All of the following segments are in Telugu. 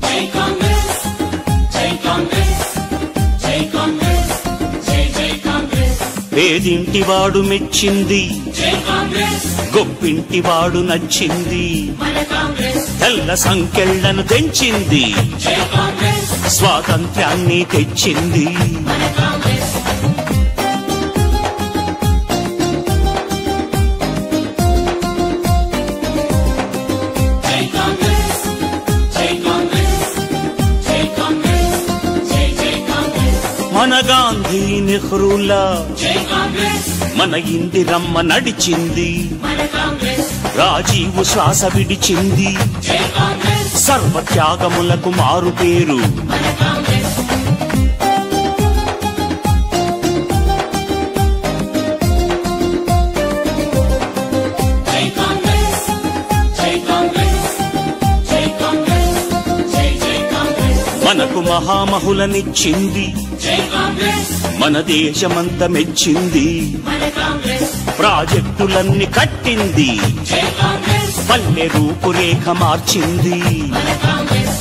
జై కాంగ్రెస్ జై కాంగ్రెస్ జై కాంగ్రెస్ జై జై కాంగ్రెస్ పేదింటివాడు మెచ్చింది జై కాంగ్రెస్ గొప్పింటివాడు నచ్చింది మన కాంగ్రెస్ తెల్ల సంకెళ్లను తెంచింది జై కాంగ్రెస్ స్వాతంత్ర్యాన్ని తెచ్చింది మన కాంగ్రెస్ జై కాంగ్రెస్ జై కాంగ్రెస్ జై కాంగ్రెస్ జై జై కాంగ్రెస్ మన గాంధీ నెహ్రూలా జై కాంగ్రెస్ మన ఇందిరమ్మ నడిచింది మన కాంగ్రెస్ రాజీవు శ్వాస విడిచింది జై కాంగ్రెస్ సర్వత్యాగములకు మారు పేరు మన కాంగ్రెస్ జై కాంగ్రెస్ జై కాంగ్రెస్ జై కాంగ్రెస్ జై జై కాంగ్రెస్ మనకు మహామహులనిచ్చింది జై కాంగ్రెస్ మన దేశమంతా మెచ్చింది మన కాంగ్రెస్ ప్రాజెక్టులన్నీ కట్టింది జై కాంగ్రెస్ పల్లె రూపురేఖ మార్చింది మన కాంగ్రెస్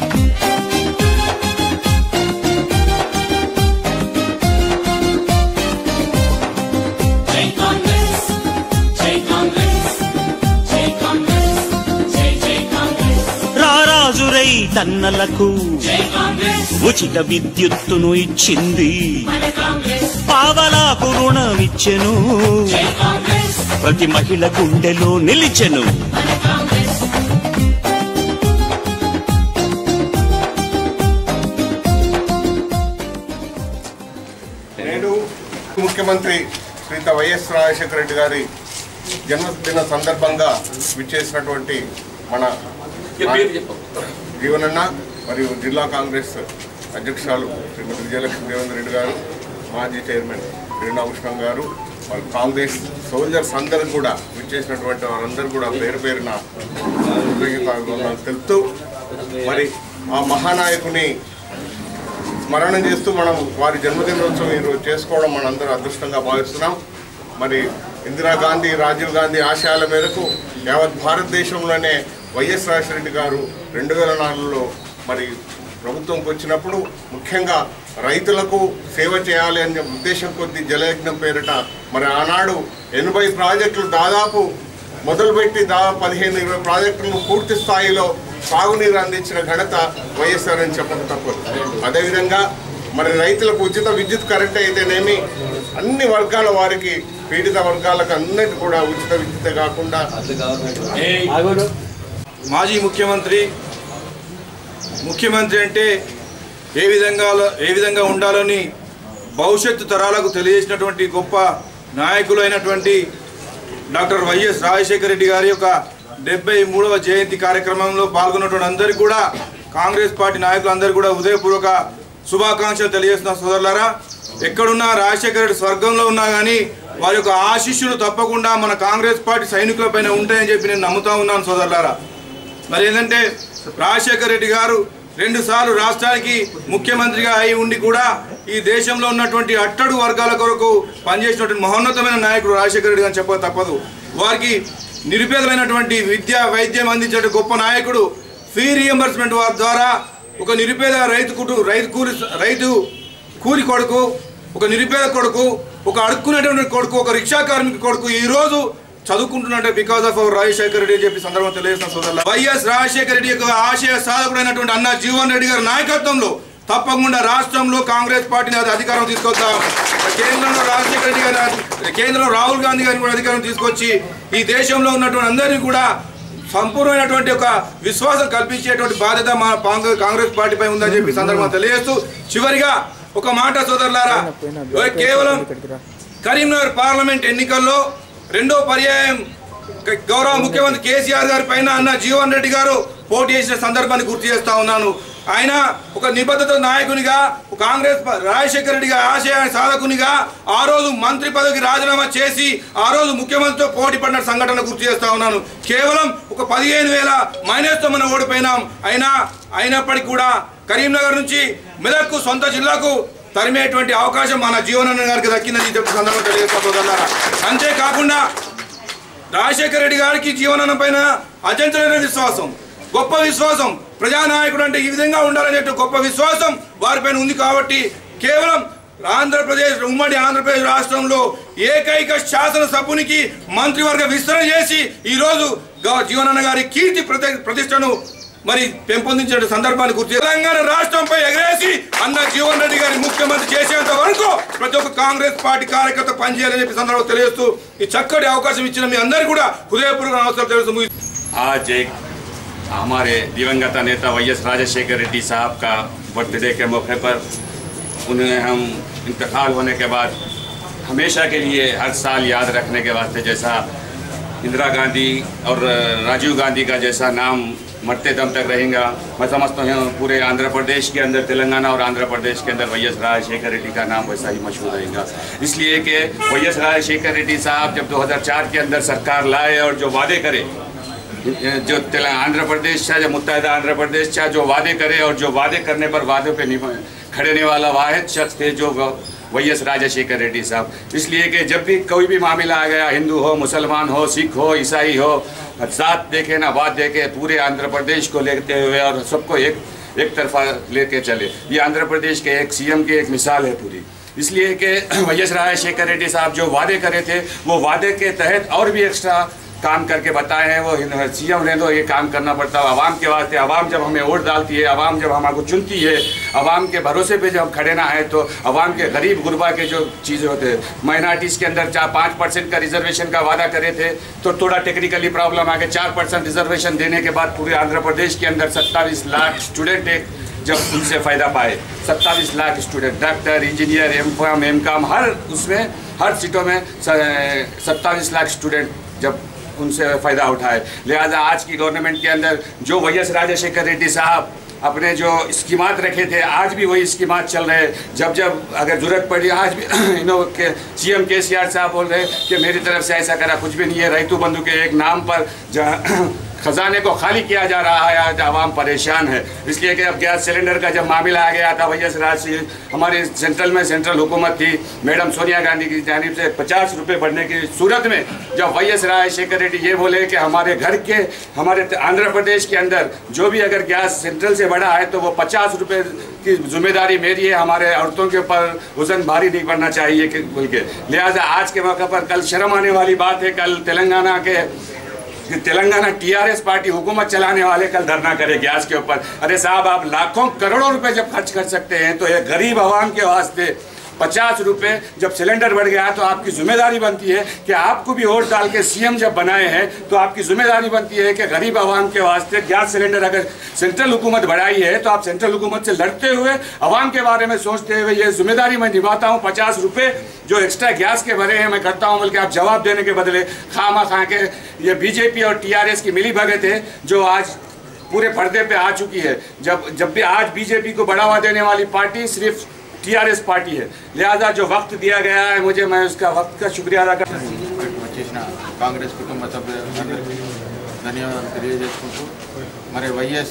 జై కాంగ్రెస్ జై కాంగ్రెస్ జై కాంగ్రెస్ జై జై కాంగ్రెస్ రారాజు రైతన్నలకు జై కాంగ్రెస్ ఉచిత విద్యుత్తును ఇచ్చింది మన కాంగ్రెస్ పావలాకు రుణమిచ్చెను జై కాంగ్రెస్ ప్రతి మహిళ గుండెలో నిలిచెను మన కాంగ్రెస్ నేడు ముఖ్యమంత్రి శ్రీత వైఎస్ రాజశేఖర రెడ్డి గారి జన్మదిన సందర్భంగా విచ్చేసినటువంటి మన జీవనన్న మరియు జిల్లా కాంగ్రెస్ అధ్యక్షురాలు శ్రీమతి విజయలక్ష్మి రేవంత్ రెడ్డి గారు, మాజీ చైర్మన్ శ్రీనాభూషణం గారు, మరి కాంగ్రెస్ సోల్జర్స్ అందరూ కూడా విచ్చేసినటువంటి వారందరూ కూడా పేరు పేరున కృతజ్ఞతలు తెలుపుతూ మరి ఆ మహానాయకుని స్మరణం చేస్తూ మనం వారి జన్మదినోత్సవం ఈరోజు చేసుకోవడం మనందరూ అదృష్టంగా భావిస్తున్నాం. మరి ఇందిరాగాంధీ, రాజీవ్ గాంధీ ఆశయాల మేరకు యావత్ భారతదేశంలోనే వైఎస్ రాజశేఖర రెడ్డి గారు 2004లో మరి ప్రభుత్వంకి వచ్చినప్పుడు ముఖ్యంగా రైతులకు సేవ చేయాలి అనే ఉద్దేశం కొద్దీ జలయజ్ఞం పేరిట మరి ఆనాడు 80 ప్రాజెక్టులు దాదాపు మొదలుపెట్టి దాదాపు 15-20 ప్రాజెక్టులను పూర్తి స్థాయిలో సాగునీరు అందించిన ఘనత వైఎస్ఆర్ అని చెప్పక తప్పదు. అదేవిధంగా మరి రైతులకు ఉచిత విద్యుత్ కరెంట్ అయితేనేమి అన్ని వర్గాల వారికి, పీడిత వర్గాలకు అందరికీ కూడా ఉచిత విద్యుత్ కాకుండా మాజీ ముఖ్యమంత్రి అంటే ఏ విధంగా ఉండాలని భవిష్యత్తు తరాలకు తెలియజేసినటువంటి గొప్ప నాయకులైనటువంటి డాక్టర్ వైఎస్ రాజశేఖర రెడ్డి గారి యొక్క 73వ జయంతి కార్యక్రమంలో పాల్గొన్నటువంటి అందరికీ కూడా కాంగ్రెస్ పార్టీ నాయకులందరూ కూడా ఉదయపూర్వక శుభాకాంక్షలు తెలియజేస్తున్న సోదరులారా. ఎక్కడున్నా రాజశేఖర రెడ్డి స్వర్గంలో ఉన్నా కానీ వారి యొక్క ఆశీస్సులు తప్పకుండా మన కాంగ్రెస్ పార్టీ సైనికుల పైన ఉంటాయని చెప్పి నేను నమ్ముతా ఉన్నాను సోదరులారా. మరి ఏంటంటే రాజశేఖర రెడ్డి గారు 2 సార్లు రాష్ట్రానికి ముఖ్యమంత్రిగా అయి ఉండి కూడా ఈ దేశంలో ఉన్నటువంటి అట్టడు వర్గాల కొరకు పనిచేసినటువంటి మహోన్నతమైన నాయకుడు రాజశేఖర రెడ్డి అని చెప్పక తప్పదు. వారికి నిరుపేదలైనటువంటి విద్య, వైద్యం అందించే గొప్ప నాయకుడు. ఫీ రియంబర్స్మెంట్ వారి ద్వారా ఒక నిరుపేద రైతు కూలి కొడుకు, ఒక నిరుపేద కొడుకు, ఒక అడుక్కునేటువంటి కొడుకు, ఒక రిక్షా కార్మిక కొడుకు ఈరోజు చదువుకుంటున్నట్టే because of our Rajasekhara Reddy అని చెప్పి సందర్భం తెలియజేస్తున్న సోదరులు. వైఎస్ రాజశేఖర రెడ్డి యొక్క ఆశయ సాధకుడైనటువంటి అన్న జీవన్ రెడ్డి గారి నాయకత్వంలో తప్పకుండా రాష్ట్రంలో కాంగ్రెస్ పార్టీని అధికారం తీసుకొద్దాం. కేంద్రంలో రాజశేఖర రెడ్డి గారి, కేంద్రంలో రాహుల్ గాంధీ గారిని కూడా అధికారం తీసుకొచ్చి ఈ దేశంలో ఉన్నటువంటి అందరినీ కూడా సంపూర్ణమైనటువంటి ఒక విశ్వాసం కల్పించేటువంటి బాధ్యత మా కాంగ్రెస్ పార్టీపై ఉందని చెప్పి సందర్భంగా తెలియజేస్తూ చివరిగా ఒక మాట సోదరులారా, కేవలం కరీంనగర్ పార్లమెంట్ ఎన్నికల్లో 2వ పర్యాయం గౌరవ ముఖ్యమంత్రి కేసీఆర్ గారి పైన అన్న జీవన్ రెడ్డి గారు పోటీ చేసిన సందర్భాన్ని గుర్తు చేస్తా ఉన్నాను. ఆయన ఒక నిబద్ధత నాయకునిగా, కాంగ్రెస్ రాజశేఖర రెడ్డి గారి ఆశయ సాధకునిగా ఆ రోజు మంత్రి పదవికి రాజీనామా చేసి ఆ రోజు ముఖ్యమంత్రితో పోటీ పడిన సంఘటన గుర్తు చేస్తా ఉన్నాను. కేవలం ఒక 15,000 మైనస్తో మనం ఓడిపోయినాం. అయినప్పటికీ కూడా కరీంనగర్ నుంచి మెదక్కు సొంత జిల్లాకు తరిమేటువంటి అవకాశం మన జీవనన్న గారికి దక్కిందని చెప్పి సందర్భంగా తెలియజేస్తున్నారు. అంతేకాకుండా రాజశేఖర రెడ్డి గారికి జీవనన్న పైన అజంతమైన విశ్వాసం, గొప్ప విశ్వాసం. ప్రజానాయకుడు అంటే ఈ విధంగా ఉండాలనే గొప్ప విశ్వాసం వారిపైన ఉంది కాబట్టి కేవలం ఆంధ్రప్రదేశ్ ఉమ్మడి ఆంధ్రప్రదేశ్ రాష్ట్రంలో ఏకైక శాసనసభ్యునికి మంత్రివర్గ విస్తరణ చేసి ఈరోజు జీవనన్న గారి కీర్తి ప్రతిష్టను మరి పెంపొందించిన సందర్భాన్ని గుర్తు తెలంగాణ రాష్ట్రంపై ఎగరేసి అన్న జీవన్ రెడ్డి గారి ముఖ్యమంత్రి చేసేంత వరకు ప్రతి ఒక్క కాంగ్రెస్ పార్టీ కార్యకర్త పనిచేయాలని చెప్పి సందర్భంగా తెలియజేస్తూ ఈ చక్కటి అవకాశం ఇచ్చిన మీ అందరికీ కూడా హృదయపూర్వక నమస్కారం తెలుస్తూ आज एक हमारे दिवंगत नेता वाईएस राजशेखर रेड्डी साहब का बर्थडे के मौके पर उन्हें हम इंतकाल होने के बाद हमेशा के लिए हर साल याद रखने के वास्ते जैसा इंदिरा गांधी और राजीव गांधी का जैसा नाम मरते दम तक रहेगा, मैं समझता हूँ पूरे आंध्र प्रदेश के अंदर, तेलंगाना और आंध्र प्रदेश के अंदर वाईएस राजशेखर रेड्डी का नाम वैसा ही मशहूर रहेगा। इसलिए कि वाईएस राजशेखर रेड्डी साहब जब 2004 के अंदर सरकार लाए और जो वादे करे, जो आंध्र प्रदेश था, जो मुत्तहदा आंध्र प्रदेश था, जो वादे करे और जो वादे करने पर वादों पे खड़े वाला वाहिद शख्स थे जो वाईएस राजशेखर रेड्डी साहब। इसलिए कि जब भी कोई भी मामला आ गया, हिंदू हो, मुसलमान हो, सिख हो, ईसाई हो, साथ देखे ना बात देखे, पूरे आंध्र प्रदेश को लेते हुए और सबको एक तरफा लेके चले। ये आंध्र प्रदेश के एक सीएम की एक मिसाल है पूरी। इसलिए कि वाईएस राजशेखर रेड्डी साहब जो वादे करे थे वो वादे के तहत और भी एक्स्ट्रा काम करके बताए हैं। वो सीएम ने तो ये काम करना पड़ता है आवाम के वास्ते। आवाम जब हमें वोट डालती है, आवाम जब हमारे चुनती है, आवाम के भरोसे पे जब खड़े ना है तो आवाम के गरीब गुरबा के जो चीज़ें होते हैं, माइनॉरिटीज़ के अंदर 5% का रिजर्वेशन का वादा करे थे तो थोड़ा टेक्निकली प्रॉब्लम आ गया। 4% रिजर्वेशन देने के बाद पूरे आंध्र प्रदेश के अंदर 27 लाख स्टूडेंट जब उनसे फ़ायदा पाए, 27 lakh student, doctor, engineer, M Com हर उसमें हर सीटों में 27 लाख स्टूडेंट जब उनसे फ़ायदा उठाए। लिहाजा आज की गवर्नमेंट के अंदर जो वाईएस राजशेखर रेड्डी साहब अपने जो स्कीमात रखे थे, आज भी वही स्कीमात चल रहे हैं। जब अगर ज़रूरत पड़ी, आज भी के सीएम केसीआर साहब बोल रहे हैं कि मेरी तरफ से ऐसा करा कुछ भी नहीं है, रैतु बंधु के एक नाम पर खजाने को खाली किया जा रहा है, आज आवाम परेशान है। इसलिए कि अब गैस सिलेंडर का जब मामला आ गया था, वाईएस राज से हमारी सेंट्रल हुकूमत थी, मैडम सोनिया गांधी की जानिब से 50 रुपये बढ़ने की सूरत में जब वाईएस राजशेखर रेड्डी ये बोले कि हमारे घर के, हमारे आंध्र प्रदेश के अंदर जो भी अगर गैस सेंट्रल से बढ़ा है तो वो 50 रुपये की जिम्मेदारी मेरी है, हमारे औरतों के ऊपर वजन भारी नहीं पड़ना चाहिए बोल के। लिहाजा आज के मौके पर कल शर्म आने वाली बात है, कल तेलंगाना टीआरएस पार्टी हुकूमत चलाने वाले कल धरना करे गैस के ऊपर। अरे साहब, आप लाखों करोड़ों रुपए जब खर्च कर सकते हैं तो ये गरीब आवाम के वास्ते 50 रुपये जब सिलेंडर बढ़ गया तो आपकी जिम्मेदारी बनती है कि आपको भी वोट डाल के सीएम जब बनाए हैं तो आपकी जिम्मेदारी बनती है कि गरीब आवाम के वास्ते गैस सिलेंडर अगर सेंट्रल हुकूमत बढ़ाई है तो आप सेंट्रल हुकूमत से लड़ते हुए आवाम के बारे में सोचते हुए ये जिम्मेदारी मैं निभाता हूँ। 50 रुपये जो एक्स्ट्रा गैस के भरे हैं मैं करता हूँ, बल्कि आप जवाब देने के बदले खा के ये बीजेपी और टीआरएस की मिली भगत है जो आज पूरे पर्दे पे आ चुकी है। जब भी आज बीजेपी को बढ़ावा देने वाली पार्टी सिर्फ टीआरएस पार्टी है। लिहाजा जो वक्त दिया गया है मुझे, मैं उसका वक्त का शुक्रिया अदा करता हूँ। कांग्रेस कुटुंब सभ्युలందరికీ ధన్యవాదాలు తెలియజేసుకుంటూ, మరి వైఎస్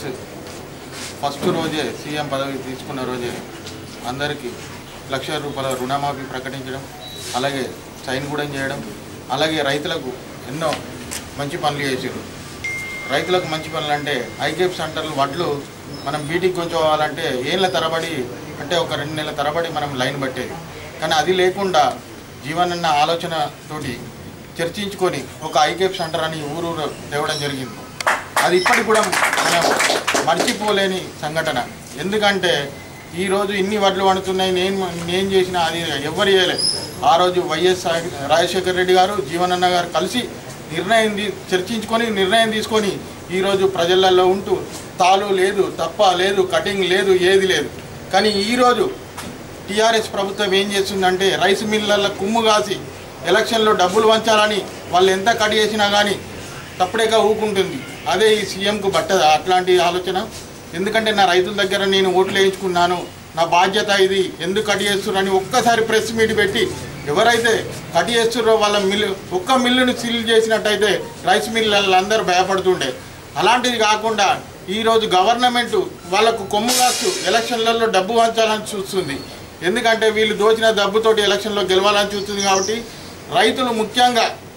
ఫస్ట్ రోజే సీఎం పదవి తీసుకున్న రోజే అందరికీ ₹1,00,000 రుణమాఫీ ప్రకటించడం, అలాగే సైన్ కూడా చేయడం, అలాగే రైతులకు ఎన్నో మంచి పనులు చేశారు। రైతులకు మంచి పనులు అంటే ఐకేప్ సెంటర్లు వడ్లు మనం బీటికి కొంచెవాలంటే ఏళ్ళ తరబడి, అంటే ఒక 2 నెలల తరబడి మనం లైన్ పట్టేది, కానీ అది లేకుండా జీవనన్న ఆలోచనతోటి చర్చించుకొని ఒక ఐకేప్ సెంటర్ అని ఊరు తేవడం జరిగింది। అది ఇప్పటికి కూడా మనం మర్చిపోలేని సంఘటన। ఎందుకంటే ఈరోజు ఇన్ని వడ్లు వండుతున్నాయి, నేను చేసిన అది ఎవరు చేయలేదు। ఆ రోజు వైఎస్ రాజశేఖర్ రెడ్డి గారు జీవనన్న గారు కలిసి చర్చించుకొని నిర్ణయం తీసుకొని ఈరోజు ప్రజలలో ఉంటూ తాలు లేదు, తప్ప లేదు, కటింగ్ లేదు, ఏది లేదు। కానీ ఈరోజు టీఆర్ఎస్ ప్రభుత్వం ఏం చేస్తుందంటే రైస్ మిల్లర్ల కుమ్ము కాసి ఎలక్షన్లో డబ్బులు వంచాలని వాళ్ళు ఎంత కట్ చేసినా కానీ తప్పుడేగా ఊకుంటుంది। అదే ఈ సీఎంకు పట్టదా అట్లాంటి ఆలోచన? ఎందుకంటే నా రైతుల దగ్గర నేను ఓట్లు వేయించుకున్నాను, నా బాధ్యత ఇది, ఎందుకు కట్ చేస్తున్నారని ఒక్కసారి ప్రెస్ మీట్ పెట్టి ఎవరైతే కట్ చేస్తున్నారో వాళ్ళ ఒక్క మిల్లును సీల్ చేసినట్టయితే రైస్ మిల్లర్లందరూ భయపడుతుండే। అలాంటిది కాకుండా ఈరోజు గవర్నమెంట్ వాళ్ళకు కొమ్ము కాస్తూ ఎలక్షన్లలో డబ్బు వంచాలని చూస్తుంది। ఎందుకంటే వీళ్ళు దోచిన డబ్బుతోటి ఎలక్షన్లో గెలవాలని చూస్తుంది। కాబట్టి రైతులు ముఖ్యంగా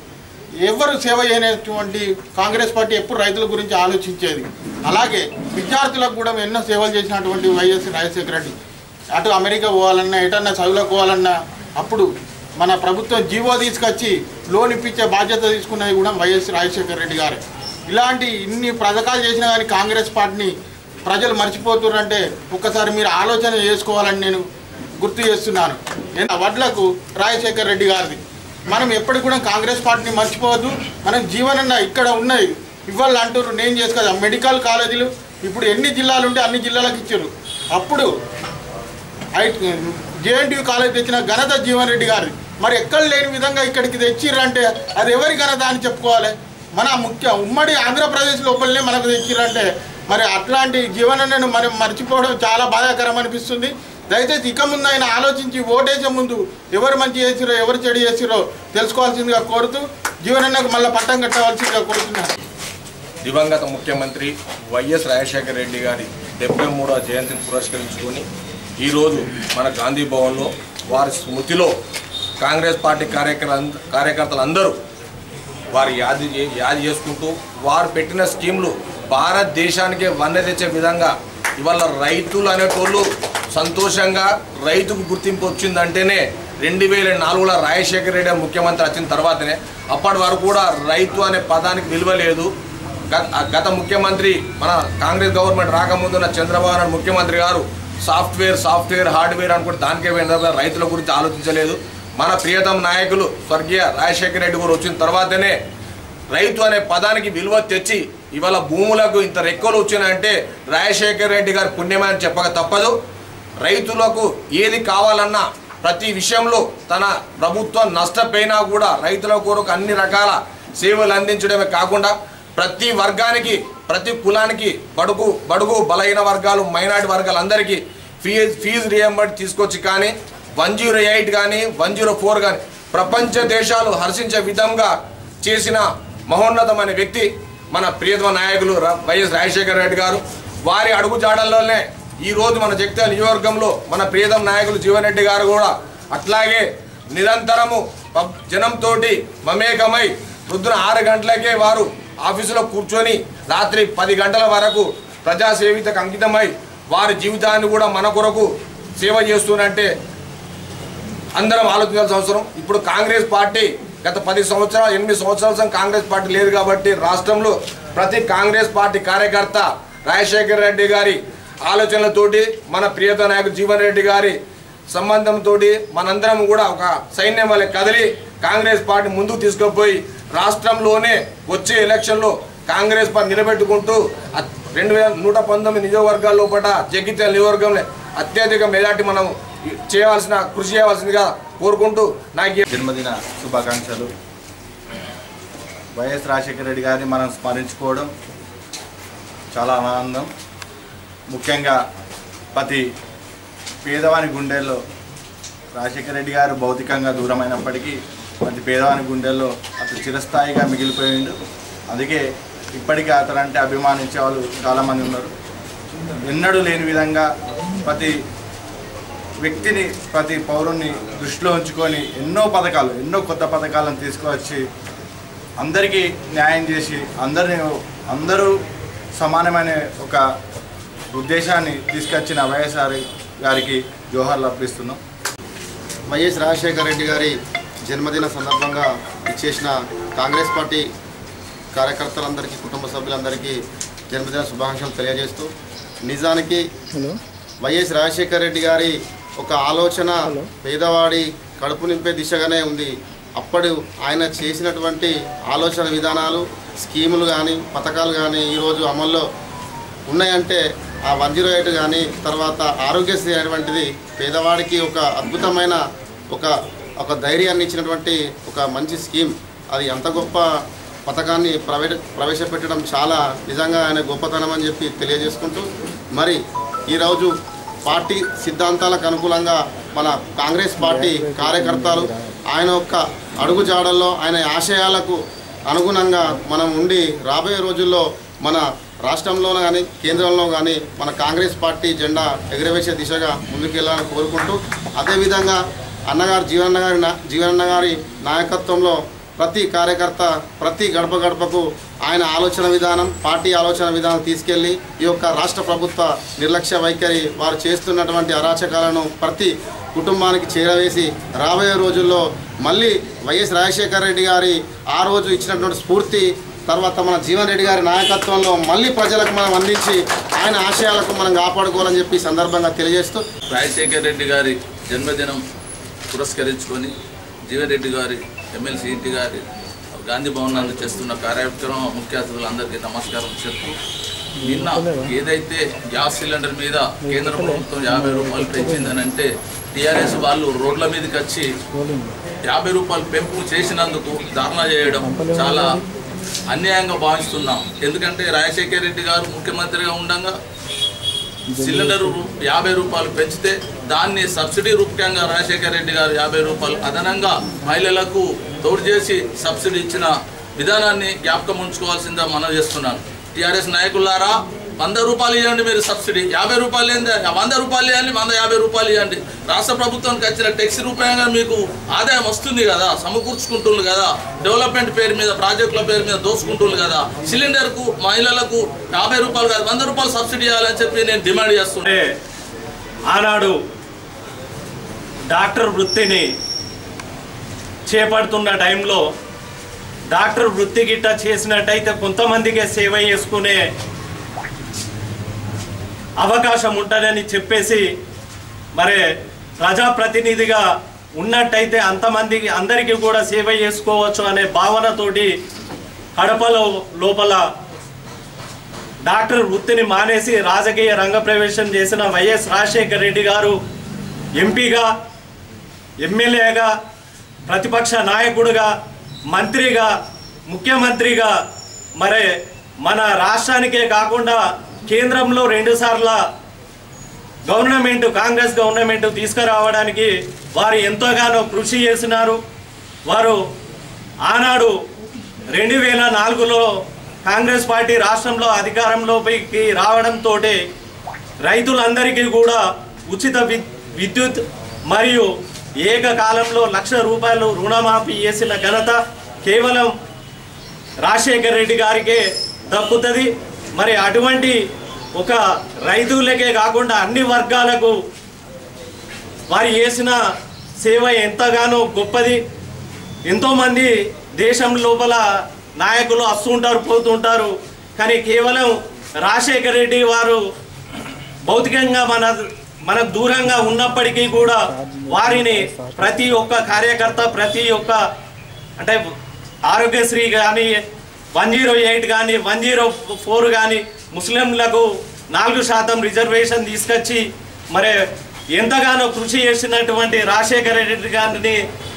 ఎవరు సేవ చేయనటువంటి కాంగ్రెస్ పార్టీ ఎప్పుడు రైతుల గురించి ఆలోచించేది. అలాగే విద్యార్థులకు కూడా ఎన్నో సేవలు చేసినటువంటి వైఎస్ రాజశేఖర రెడ్డి అటు అమెరికా పోవాలన్నా ఎటన్నా చదువులకు పోవాలన్నా అప్పుడు మన ప్రభుత్వం జీవో తీసుకొచ్చి లోన్ ఇప్పించే బాధ్యత తీసుకున్నది కూడా వైఎస్ రాజశేఖర రెడ్డి గారు. ఇలాంటి ఇన్ని పథకాలు చేసినా కానీ కాంగ్రెస్ పార్టీని ప్రజలు మర్చిపోతున్నారంటే ఒక్కసారి మీరు ఆలోచన చేసుకోవాలని నేను గుర్తు చేస్తున్నాను. వడ్లకు రాజశేఖర రెడ్డి గారిది. మనం ఎప్పటికి కూడా కాంగ్రెస్ పార్టీని మర్చిపోవద్దు. మనం జీవనన్న ఇక్కడ ఉన్నాయి ఇవాళ అంటారు, నేను చేసుకోదా మెడికల్ కాలేజీలు ఇప్పుడు ఎన్ని జిల్లాలు ఉంటే అన్ని జిల్లాలకు ఇచ్చారు. అప్పుడు జేఎన్టీయూ కాలేజ్ తెచ్చిన ఘనత జీవన్ రెడ్డి గారి. మరి ఎక్కడ లేని విధంగా ఇక్కడికి తెచ్చిర్రంటే అది ఎవరి ఘనత అని చెప్పుకోవాలి. మన ఉమ్మడి ఆంధ్రప్రదేశ్ లోపలనే మనకు తెచ్చిర్రంటే మరి అట్లాంటి జీవనన్నను మనం మర్చిపోవడం చాలా బాధాకరం అనిపిస్తుంది. దయచేసి ఇక ముందు ఆయన ఆలోచించి ఓటేసే ముందు ఎవరు మంచి చేసిరో ఎవరు చెడు చేసిరో తెలుసుకోవాల్సిందిగా కోరుతూ జీవనన్నకు మళ్ళీ పట్టం కట్టవలసిందిగా కోరుతున్నారు. దివంగత ముఖ్యమంత్రి వైఎస్ రాజశేఖర రెడ్డి గారి 73వ జయంతిని పురస్కరించుకొని ఈరోజు మన గాంధీ భవన్లో వారి స్మృతిలో కాంగ్రెస్ పార్టీ కార్యకర్తలందరూ వారి యాది చేసుకుంటూ వారు పెట్టిన స్కీములు భారతదేశానికే వన్నె తెచ్చే విధంగా ఇవాళ రైతులు అనేటోళ్ళు సంతోషంగా రైతుకు గుర్తింపు వచ్చిందంటేనే 2004లో రాజశేఖర రెడ్డి ముఖ్యమంత్రి వచ్చిన తర్వాతనే. అప్పటి వరకు కూడా రైతు అనే పదానికి విలువ లేదు. గత ముఖ్యమంత్రి మన కాంగ్రెస్ గవర్నమెంట్ రాకముందున్న చంద్రబాబు నాయుడు ముఖ్యమంత్రి గారు సాఫ్ట్వేర్ హార్డ్వేర్ అనుకుంటే దానికే పోయిన రైతుల గురించి ఆలోచించలేదు. మన ప్రియతమ నాయకులు స్వర్గీయ రాజశేఖర రెడ్డి గారు వచ్చిన తర్వాతనే రైతు అనే పదానికి విలువ తెచ్చి ఇవాళ భూములకు ఇంత రెక్కలు వచ్చినాయంటే రాజశేఖర రెడ్డి గారి పుణ్యమని చెప్పక తప్పదు. రైతులకు ఏది కావాలన్నా ప్రతి విషయంలో తన ప్రభుత్వం నష్టపోయినా కూడా రైతుల కొరకు అన్ని రకాల సేవలు అందించడమే కాకుండా ప్రతి వర్గానికి ప్రతి కులానికి బడుగు బలహీన వర్గాలు మైనారిటీ వర్గాలందరికీ ఫీజు రియంబర్స్ తీసుకొచ్చి కానీ 108 కానీ 104 కానీ ప్రపంచ దేశాలు హర్షించే విధంగా చేసిన మహోన్నతమైన వ్యక్తి మన ప్రియతమ నాయకులు వైఎస్ రాజశేఖర రెడ్డి గారు. వారి అడుగుజాడల్లోనే ఈరోజు మన జగిత్యాల నియోజకవర్గంలో మన ప్రియతమ నాయకులు జీవన్ రెడ్డి గారు కూడా అట్లాగే నిరంతరము జనంతో మమేకమై పొద్దున 6 గంటలకే వారు ఆఫీసులో కూర్చొని రాత్రి 10 గంటల వరకు ప్రజాసేవితకు అంకితమై వారి జీవితాన్ని కూడా మన కొరకు సేవ చేస్తున్నంటే అందరం ఆలోచించాల్సిన అవసరం. ఇప్పుడు కాంగ్రెస్ పార్టీ గత 8 సంవత్సరాల కాంగ్రెస్ పార్టీ లేదు కాబట్టి రాష్ట్రంలో ప్రతి కాంగ్రెస్ పార్టీ కార్యకర్త రాజశేఖర రెడ్డి గారి ఆలోచనలతోటి మన ప్రియతమ నాయకుడు జీవన్ రెడ్డి గారి సంబంధంతో మనందరం కూడా ఒక సైన్యం వల్ల కదిలి కాంగ్రెస్ పార్టీ ముందుకు తీసుకుపోయి రాష్ట్రంలోనే వచ్చే ఎలక్షన్లో కాంగ్రెస్ పార్టీ నిలబెట్టుకుంటూ 2119 నియోజకవర్గాల లోపల జగిత్యాల నియోజకవర్గంలో అత్యధిక మెజార్టీ మనం కృషి చేయవలసిందిగా కోరుకుంటూ నాకు జన్మదిన శుభాకాంక్షలు. వైఎస్ రాజశేఖర రెడ్డి గారిని మనం స్మరించుకోవడం చాలా ఆనందం. ముఖ్యంగా ప్రతి పేదవాని గుండెల్లో రాజశేఖర రెడ్డి గారు భౌతికంగా దూరమైనప్పటికీ ప్రతి పేదవాని గుండెల్లో అతను చిరస్థాయిగా మిగిలిపోయిండు. అందుకే ఇప్పటికీ అతనంటే అభిమానించే వాళ్ళు చాలామంది ఉన్నారు. ఎన్నడూ లేని విధంగా ప్రతి వ్యక్తిని ప్రతి పౌరుణ్ణి దృష్టిలో ఉంచుకొని ఎన్నో కొత్త పథకాలను తీసుకువచ్చి అందరికీ న్యాయం చేసి అందరూ సమానమైన ఒక ఉద్దేశాన్ని తీసుకొచ్చిన వైఎస్ఆర్ గారికి జోహార్లు అర్పిస్తున్నాం. వైఎస్ రాజశేఖర రెడ్డి గారి జన్మదిన సందర్భంగా ఇచ్చేసిన కాంగ్రెస్ పార్టీ కార్యకర్తలందరికీ కుటుంబ సభ్యులందరికీ జన్మదిన శుభాకాంక్షలు తెలియజేస్తూ, నిజానికి వైఎస్ రాజశేఖర రెడ్డి గారి ఒక ఆలోచన పేదవాడి కడుపు నింపే దిశగానే ఉంది. అప్పుడు ఆయన చేసినటువంటి ఆలోచన విధానాలు, స్కీములు కానీ పథకాలు కానీ ఈరోజు అమల్లో ఉన్నాయంటే ఆ 108 కానీ తర్వాత ఆరోగ్యశ్రీ అనేటువంటిది పేదవాడికి ఒక అద్భుతమైన ఒక ధైర్యాన్ని ఇచ్చినటువంటి ఒక మంచి స్కీమ్. అది అంత గొప్ప పథకాన్ని ప్రవేశపెట్టడం చాలా నిజంగా ఆయన గొప్పతనం అని చెప్పి తెలియజేసుకుంటూ, మరి ఈరోజు పార్టీ సిద్ధాంతాలకు అనుకూలంగా మన కాంగ్రెస్ పార్టీ కార్యకర్తలు ఆయన యొక్క అడుగుజాడల్లో ఆయన ఆశయాలకు అనుగుణంగా మనం ఉండి రాబోయే రోజుల్లో మన రాష్ట్రంలో కానీ కేంద్రంలో కానీ మన కాంగ్రెస్ పార్టీ జెండా ఎగురవేసే దిశగా ముందుకెళ్లాలని కోరుకుంటూ, అదేవిధంగా జీవనన్న గారి నాయకత్వంలో ప్రతి కార్యకర్త ప్రతి గడప గడపకు ఆయన ఆలోచన విధానం పార్టీ ఆలోచన విధానం తీసుకెళ్లి ఈ యొక్క రాష్ట్ర ప్రభుత్వ నిర్లక్ష్య వైఖరి వారు చేస్తున్నటువంటి అరాచకాలను ప్రతి కుటుంబానికి చేరవేసి రాబోయే రోజుల్లో మళ్ళీ వైఎస్ రాజశేఖర రెడ్డి గారి ఆ రోజు ఇచ్చినటువంటి స్ఫూర్తి తర్వాత మన జీవన్ రెడ్డి గారి నాయకత్వంలో మళ్ళీ ప్రజలకు మనం అందించి ఆయన ఆశయాలకు మనం కాపాడుకోవాలని చెప్పి సందర్భంగా తెలియజేస్తూ రాజశేఖర రెడ్డి గారి జన్మదినం పురస్కరించుకొని జీవన్ రెడ్డి గారి ఎమ్మెల్సీ ఇంటి గారి గాంధీ భవన్ నందు చేస్తున్న కార్యక్రమం ముఖ్య అతిథులందరికీ నమస్కారం చెప్తూ నిన్న ఏదైతే గ్యాస్ సిలిండర్ మీద కేంద్ర ప్రభుత్వం 50 రూపాయలు పెంచిందని అంటే టీఆర్ఎస్ వాళ్ళు రోడ్ల మీదకి వచ్చి 50 రూపాయలు పెంపు చేసినందుకు ధర్నా చేయడం చాలా అన్యాయంగా భావిస్తున్నాం. ఎందుకంటే రాజశేఖర రెడ్డి గారు ముఖ్యమంత్రిగా ఉండగా సిలిండర్ 50 రూపాయలు పెంచితే దాన్ని సబ్సిడీ రూపకంగా రాజశేఖర రెడ్డి గారు 50 రూపాయలు అదనంగా మహిళలకు తోడు చేసి సబ్సిడీ ఇచ్చిన విధానాన్ని జ్ఞాపకం ఉంచుకోవాల్సిందిగా మనం చేస్తున్నాను. టీఆర్ఎస్ నాయకులారా 100 రూపాయలు ఇవ్వండి, మీరు సబ్సిడీ 50 రూపాయలు ఏంది 100 రూపాయలు ఇవ్వండి, 150 రూపాయలు ఇవ్వండి. రాష్ట్ర ప్రభుత్వానికి వచ్చిన ట్యాక్స్ రూపాయంగా మీకు ఆదాయం వస్తుంది కదా, సమకూర్చుకుంటుంది కదా, డెవలప్మెంట్ పేరు మీద ప్రాజెక్టుల పేరు మీద దోసుకుంటుంది కదా. సిలిండర్కు మహిళలకు 50 రూపాయలు కాదు 100 రూపాయలు సబ్సిడీ ఇవ్వాలని చెప్పి నేను డిమాండ్ చేస్తున్నాను. ఆనాడు డాక్టర్ వృత్తిని చేపడుతున్న టైంలో డాక్టర్ వృత్తి గిట్ట చేసినట్టయితే కొంతమందికే సేవ చేసుకునే అవకాశం ఉంటుందని చెప్పేసి మరి ప్రజాప్రతినిధిగా ఉన్నట్టయితే అంతమందికి అందరికీ కూడా సేవ చేసుకోవచ్చు అనే భావనతోటి కడపలో లోపల డాక్టర్ వృత్తిని మానేసి రాజకీయ రంగ ప్రవేశం చేసిన వైఎస్ రాజశేఖర రెడ్డి గారు ఎంపీగా ఎమ్మెల్యేగా ప్రతిపక్ష నాయకుడిగా మంత్రిగా ముఖ్యమంత్రిగా మరి మన రాష్ట్రానికే కాకుండా కేంద్రంలో 2 సార్ల గవర్నమెంట్ కాంగ్రెస్ గవర్నమెంట్ తీసుకురావడానికి వారు ఎంతగానో కృషి చేసినారు. వారు ఆనాడు 2004లో కాంగ్రెస్ పార్టీ రాష్ట్రంలో అధికారంలోకి రావడంతో రైతులందరికీ కూడా ఉచిత విద్యుత్ మరియు ఏకకాలంలో 1,00,000 రూపాయలు రుణమాఫీ చేసిన ఘనత కేవలం రాజశేఖర రెడ్డి గారికే దక్కుతుంది. మరి అటువంటి ఒక రైతులకే కాకుండా అన్ని వర్గాలకు వారు చేసిన సేవ ఎంతగానో గొప్పది. ఎంతోమంది దేశం లోపల నాయకులు వస్తుంటారు పోతుంటారు, కానీ కేవలం రాజశేఖర రెడ్డి వారు భౌతికంగా మనకు దూరంగా ఉన్నప్పటికీ కూడా వారిని ప్రతి ఒక్క కార్యకర్త ప్రతి ఒక్క అంటే ఆరోగ్యశ్రీ కానీ 108 కానీ 104 కానీ ముస్లింలకు 4% రిజర్వేషన్ తీసుకొచ్చి మరి ఎంతగానో కృషి చేసినటువంటి రాజశేఖర రెడ్డి గారిని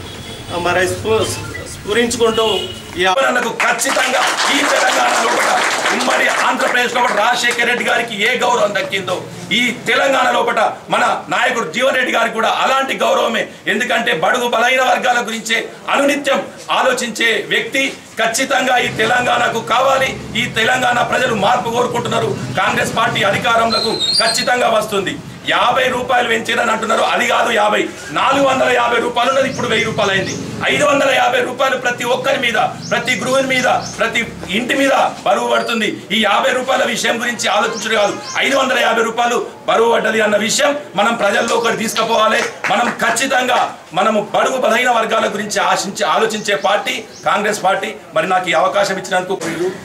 మరి స్ఫురించుకుంటూ ఖచ్చితంగా ఈ తెలంగాణలో ఉమ్మడి ఆంధ్రప్రదేశ్ లో రాజశేఖర రెడ్డి గారికి ఏ గౌరవం దక్కిందో ఈ తెలంగాణ లోపల మన నాయకుడు జీవన్ రెడ్డి గారికి కూడా అలాంటి గౌరవమే. ఎందుకంటే బడుగు బలైన వర్గాల గురించే అనునిత్యం ఆలోచించే వ్యక్తి ఖచ్చితంగా ఈ తెలంగాణకు కావాలి. ఈ తెలంగాణ ప్రజలు మార్పు కోరుకుంటున్నారు. కాంగ్రెస్ పార్టీ అధికారంలోకి ఖచ్చితంగా వస్తుంది. 50 రూపాయలు పెంచారని అంటున్నారు, అది కాదు 50 450 రూపాయలు ఉన్నది, ఇప్పుడు 1000 రూపాయలు అయింది. 550 రూపాయలు ప్రతి ఒక్కరి మీద ప్రతి గృహం మీద ప్రతి ఇంటి మీద బరువు పడుతుంది. ఈ 50 రూపాయల విషయం గురించి ఆలోచించడం కాదు, 550 రూపాయలు బరువు పడ్డది అన్న విషయం మనం ప్రజల్లో ఒకటి తీసుకుపోవాలి. మనం ఖచ్చితంగా మనము బడుగు బలహీన వర్గాల గురించి ఆలోచించే పార్టీ కాంగ్రెస్ పార్టీ. మరి నాకు ఈ అవకాశం ఇచ్చినందుకు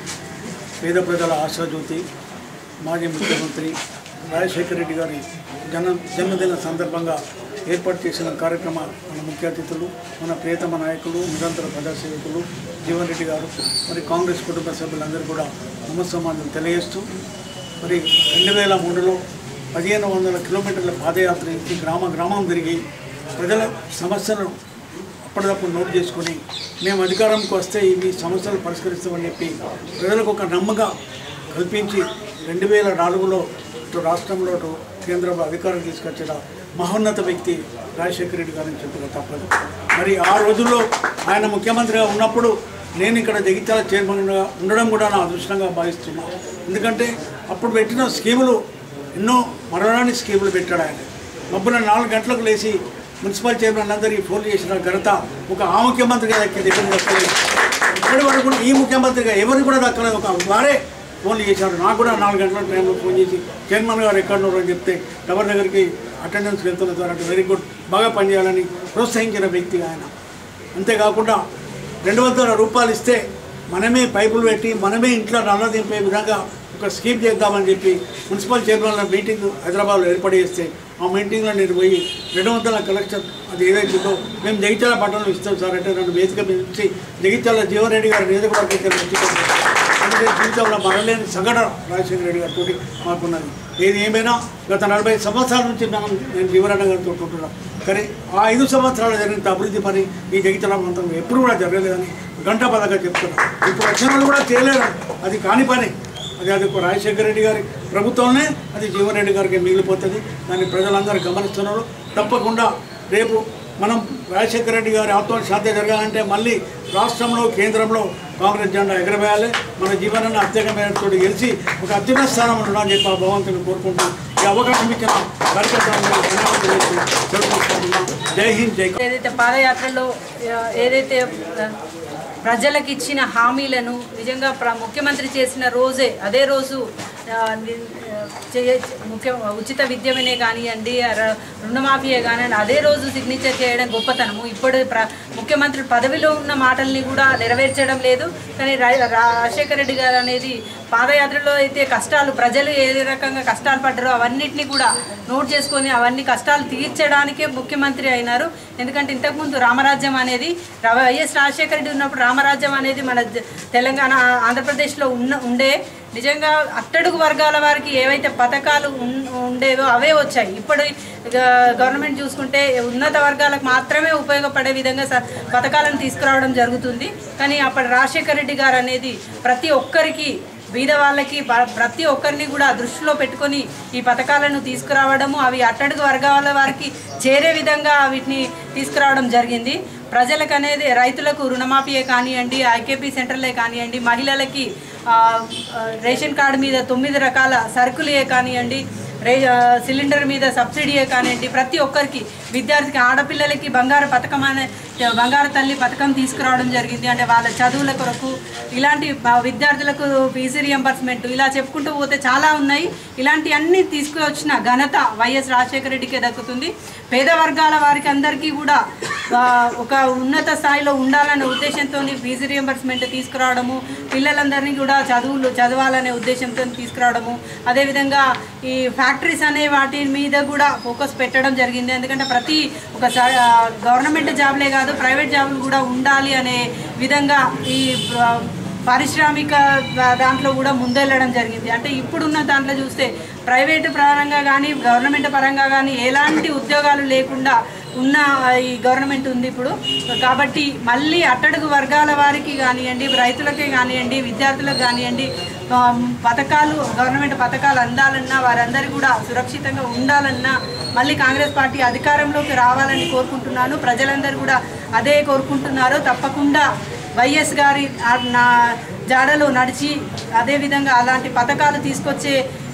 పేద ప్రజల ఆశాజ్యోతి మాజీ ముఖ్యమంత్రి రాజశేఖర రెడ్డి గారి జన్మదిన సందర్భంగా ఏర్పాటు చేసిన కార్యక్రమ మన ముఖ్య అతిథులు మన ప్రియతమ నాయకులు నిరంతర ప్రజాసేవకులు జీవన్ రెడ్డి గారు మరి కాంగ్రెస్ కుటుంబ సభ్యులందరూ కూడా నమస్సమానం తెలియజేస్తూ మరి 2003లో 1500 కిలోమీటర్ల పాదయాత్ర ఇచ్చి గ్రామం తిరిగి ప్రజల సమస్యలను అప్పటికప్పుడు నోట్ చేసుకొని మేము అధికారంకి వస్తే ఇవి సమస్యలు పరిష్కరిస్తామని చెప్పి ప్రజలకు ఒక నమ్మకం కల్పించి 2004లో ఇటు రాష్ట్రంలో ఇటు కేంద్రంలో అధికారం తీసుకొచ్చిన మహోన్నత వ్యక్తి రాజశేఖర రెడ్డి గారిని చెప్పక తప్పదు. మరి ఆ రోజుల్లో ఆయన ముఖ్యమంత్రిగా ఉన్నప్పుడు నేను ఇక్కడ జగిత్యాల చైర్మన్గా ఉండడం కూడా నా అదృష్టంగా భావిస్తున్నాను. ఎందుకంటే అప్పుడు పెట్టిన స్కీములు ఎన్నో మరణానికి స్కీములు పెట్టాడు ఆయన. మబ్బున 4 గంటలకు లేచి మున్సిపల్ చైర్మన్ అందరికీ ఫోన్ చేసిన ఘనత ఒక ఆ ముఖ్యమంత్రిగా దక్కింది. దక్కలేదు ఇప్పటి వరకు కూడా ఈ ముఖ్యమంత్రిగా ఎవరికి కూడా దక్కలేదు. ఒక వారే ఫోన్లు చేశారు. నాకు కూడా 4 గంటల టైంలో ఫోన్ చేసి చైర్మన్ గారు ఎక్కడున్నారు అని చెప్తే టవర్ దగ్గరికి అటెండెన్స్ వెళ్తున్న ద్వారా వెరీ గుడ్, బాగా పనిచేయాలని ప్రోత్సహించిన వ్యక్తి ఆయన. అంతేకాకుండా 200 రూపాయలు ఇస్తే మనమే పైపులు పెట్టి మనమే ఇంట్లో నల్ల దింపే విధంగా ఒక స్కీమ్ చేద్దామని చెప్పి మున్సిపల్ చైర్మన్ల మీటింగ్ హైదరాబాద్లో ఏర్పాటు చేస్తే ఆ మీటింగ్లో నేను పోయి 200 కలెక్షన్ అది ఏదైతుందో మేము జగిత్యాల పట్టణంలో ఇస్తాం సార్ అంటే నన్ను వేదిక నుంచి జగిత్యాల జీవన్ రెడ్డి గారు నియోజకవర్గం అందుకే జీవితంలో మరలేని సంఘటన రాజశేఖర రెడ్డి గారితో మాకున్నది. ఏది ఏమైనా గత 40 సంవత్సరాల నుంచి నేను జీవనరెడ్డి గారితో ఉంటున్నాను. కానీ ఆ 5 సంవత్సరాలు జరిగిన అభివృద్ధి పని ఈ జగిత్యాల ప్రాంతంలో ఎప్పుడు కూడా జరగలేదని గంటపదగా చెప్తున్నాను. ఇప్పుడు వచ్చిన వాళ్ళు కూడా చేయలేరు, అది కాని పని. అది రాజశేఖర రెడ్డి గారి ప్రభుత్వంలోనే అది జీవన్ రెడ్డి గారికి మిగిలిపోతుంది. దాన్ని ప్రజలందరూ గమనిస్తున్నారు. తప్పకుండా రేపు మనం రాజశేఖర రెడ్డి గారి ఆత్మశాంతి జరగాలంటే మళ్ళీ రాష్ట్రంలో కేంద్రంలో కాంగ్రెస్ జెండా ఎగరవేయాలి. మన జీవనాన్ని అత్యధికమైనతో గెలిచి ఒక అత్యున్నత స్థానం ఉండాలని చెప్పి ఆ భగవంతుని కోరుకుంటున్నాం. ఈ అవకాశం ఇచ్చిన జై హింద్ జై. ఏదైతే పాదయాత్రలో ఏదైతే ప్రజలకు ఇచ్చిన హామీలను నిజంగా ముఖ్యమంత్రి చేసిన రోజే అదే రోజు ఉచిత విద్యమనే కానివ్వండి, రుణమాఫీయే కానివ్వండి, అదే రోజు సిగ్నేచర్ చేయడం గొప్పతనము. ఇప్పుడు ముఖ్యమంత్రి పదవిలో ఉన్న మాటల్ని కూడా నెరవేర్చడం లేదు. కానీ రాజశేఖర రెడ్డి గారు అనేది పాదయాత్రలో అయితే కష్టాలు ప్రజలు ఏ రకంగా కష్టాలు పడ్డారో అవన్నిటినీ కూడా నోట్ చేసుకొని అవన్నీ కష్టాలు తీర్చడానికే ముఖ్యమంత్రి అయినారు. ఎందుకంటే ఇంతకుముందు రామరాజ్యం అనేది వైఎస్ రాజశేఖర రెడ్డి ఉన్నప్పుడు రామరాజ్యం అనేది మన తెలంగాణ ఆంధ్రప్రదేశ్లో ఉండే నిజంగా అట్టడుగు వర్గాల వారికి ఏవైతే పథకాలు ఉండేవో అవే వచ్చాయి. ఇప్పుడు గవర్నమెంట్ చూసుకుంటే ఉన్నత వర్గాలకు మాత్రమే ఉపయోగపడే విధంగా పథకాలను తీసుకురావడం జరుగుతుంది. కానీ అప్పటి రాజశేఖర రెడ్డి గారు అనేది ప్రతి ఒక్కరికి బీద వాళ్ళకి ప్రతి ఒక్కరిని కూడా దృష్టిలో పెట్టుకొని ఈ పథకాలను తీసుకురావడము అవి అట్టడుగు వర్గాల వారికి చేరే విధంగా వీటిని తీసుకురావడం జరిగింది. ప్రజలకు అనేది రైతులకు రుణమాఫీయే కానివ్వండి, ఐకేపీ సెంటర్లే కానివ్వండి, మహిళలకి రేషన్ కార్డు మీద 9 రకాల సరుకులే కానివ్వండి, సిలిండర్ మీద సబ్సిడీయే కానివ్వండి, ప్రతి ఒక్కరికి విద్యార్థికి ఆడపిల్లలకి బంగారు తల్లి పథకం తీసుకురావడం జరిగింది. అంటే వాళ్ళ చదువుల కొరకు ఇలాంటి విద్యార్థులకు ఫీజు రియంబర్స్మెంట్ ఇలా చెప్పుకుంటూ పోతే చాలా ఉన్నాయి. ఇలాంటి అన్ని తీసుకువచ్చిన ఘనత వైఎస్ రాజశేఖర రెడ్డికే దక్కుతుంది. పేద వర్గాల వారికి అందరికీ కూడా ఒక ఉన్నత స్థాయిలో ఉండాలనే ఉద్దేశంతో ఫీజు రియంబర్స్మెంట్ తీసుకురావడము, పిల్లలందరినీ కూడా చదవాలనే ఉద్దేశంతో తీసుకురావడము, అదేవిధంగా ఈ ఫ్యాక్టరీస్ అనే వాటి మీద కూడా ఫోకస్ పెట్టడం జరిగింది. ఎందుకంటే ప్రతి ఒక గవర్నమెంట్ జాబ్లే కాదు ప్రైవేట్ జాబులు కూడా ఉండాలి అనే విధంగా ఈ పారిశ్రామిక దాంట్లో కూడా ముందెళ్ళడం జరిగింది. అంటే ఇప్పుడున్న దాంట్లో చూస్తే ప్రైవేటు పరంగా కానీ గవర్నమెంట్ పరంగా కానీ ఎలాంటి ఉద్యోగాలు లేకుండా ఉన్న ఈ గవర్నమెంట్ ఉంది ఇప్పుడు. కాబట్టి మళ్ళీ అట్టడుగు వర్గాల వారికి కానివ్వండి, రైతులకే కానివ్వండి, విద్యార్థులకు కానివ్వండి పథకాలు గవర్నమెంట్ పథకాలు అందాలన్నా వారందరూ కూడా సురక్షితంగా ఉండాలన్నా మళ్ళీ కాంగ్రెస్ పార్టీ అధికారంలోకి రావాలని కోరుకుంటున్నాను. ప్రజలందరూ కూడా అదే కోరుకుంటున్నారు. తప్పకుండా వైఎస్ గారి నా జాడలో నడిచి అదేవిధంగా అలాంటి పథకాలు తీసుకొచ్చే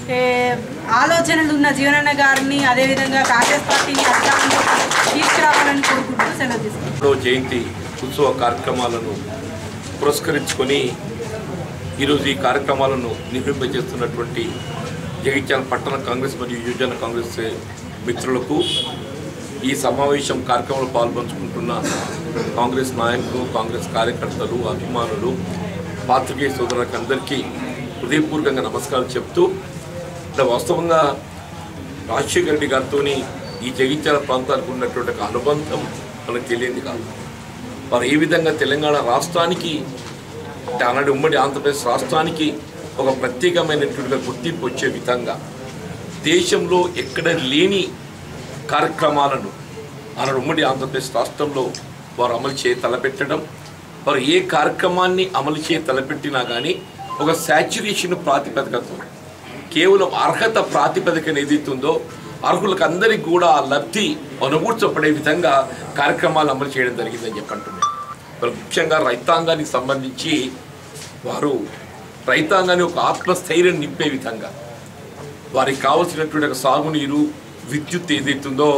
ఆలోచనలు ఉన్న జీవనన్న గారిని అదేవిధంగా కాంగ్రెస్ పార్టీని అధికారంలో తీసుకురావాలని కోరుకుంటూ సెలవు తీసుకుంటారు. జయంతి ఉత్సవ కార్యక్రమాలను పురస్కరించుకొని ఈరోజు ఈ కార్యక్రమాలను నిర్వహింపజేస్తున్నటువంటి జగిత్యాల పట్టణ కాంగ్రెస్ మరియు యువజన కాంగ్రెస్ మిత్రులకు ఈ సమావేశం కార్యక్రమంలో పాల్పంచుకుంటున్న కాంగ్రెస్ నాయకులు, కాంగ్రెస్ కార్యకర్తలు, అభిమానులు, పాత్రికేయ సోదరులకు అందరికీ హృదయపూర్వకంగా నమస్కారం చెప్తూ వాస్తవంగా రాజశేఖర రెడ్డి గారితో ఈ జగిత్యాల ప్రాంతానికి ఉన్నటువంటి ఒక అనుబంధం మనకు తెలియదు కాదు. వారు ఏ విధంగా తెలంగాణ రాష్ట్రానికి ఆనాడు ఉమ్మడి ఆంధ్రప్రదేశ్ రాష్ట్రానికి ఒక ప్రత్యేకమైనటువంటి గుర్తింపు వచ్చే విధంగా దేశంలో ఎక్కడ లేని కార్యక్రమాలను ఆనాడు ఉమ్మడి ఆంధ్రప్రదేశ్ రాష్ట్రంలో వారు అమలు చేయ తలపెట్టడం, వారు ఏ కార్యక్రమాన్ని అమలు చేయ తలపెట్టినా కానీ ఒక శాచ్యురేషన్ ప్రాతిపదికతో కేవలం అర్హత ప్రాతిపదికన ఏదైతుందో అర్హులకు అందరికీ కూడా ఆ లబ్ధి అనుభూర్చపడే విధంగా కార్యక్రమాలు అమలు చేయడం జరిగిందని చెప్పంటున్నాను. మరి ముఖ్యంగా రైతాంగానికి సంబంధించి వారు రైతాంగాన్ని ఒక ఆత్మస్థైర్యం నింపే విధంగా వారికి కావాల్సినటువంటి ఒక సాగునీరు, విద్యుత్ ఏదైతుందో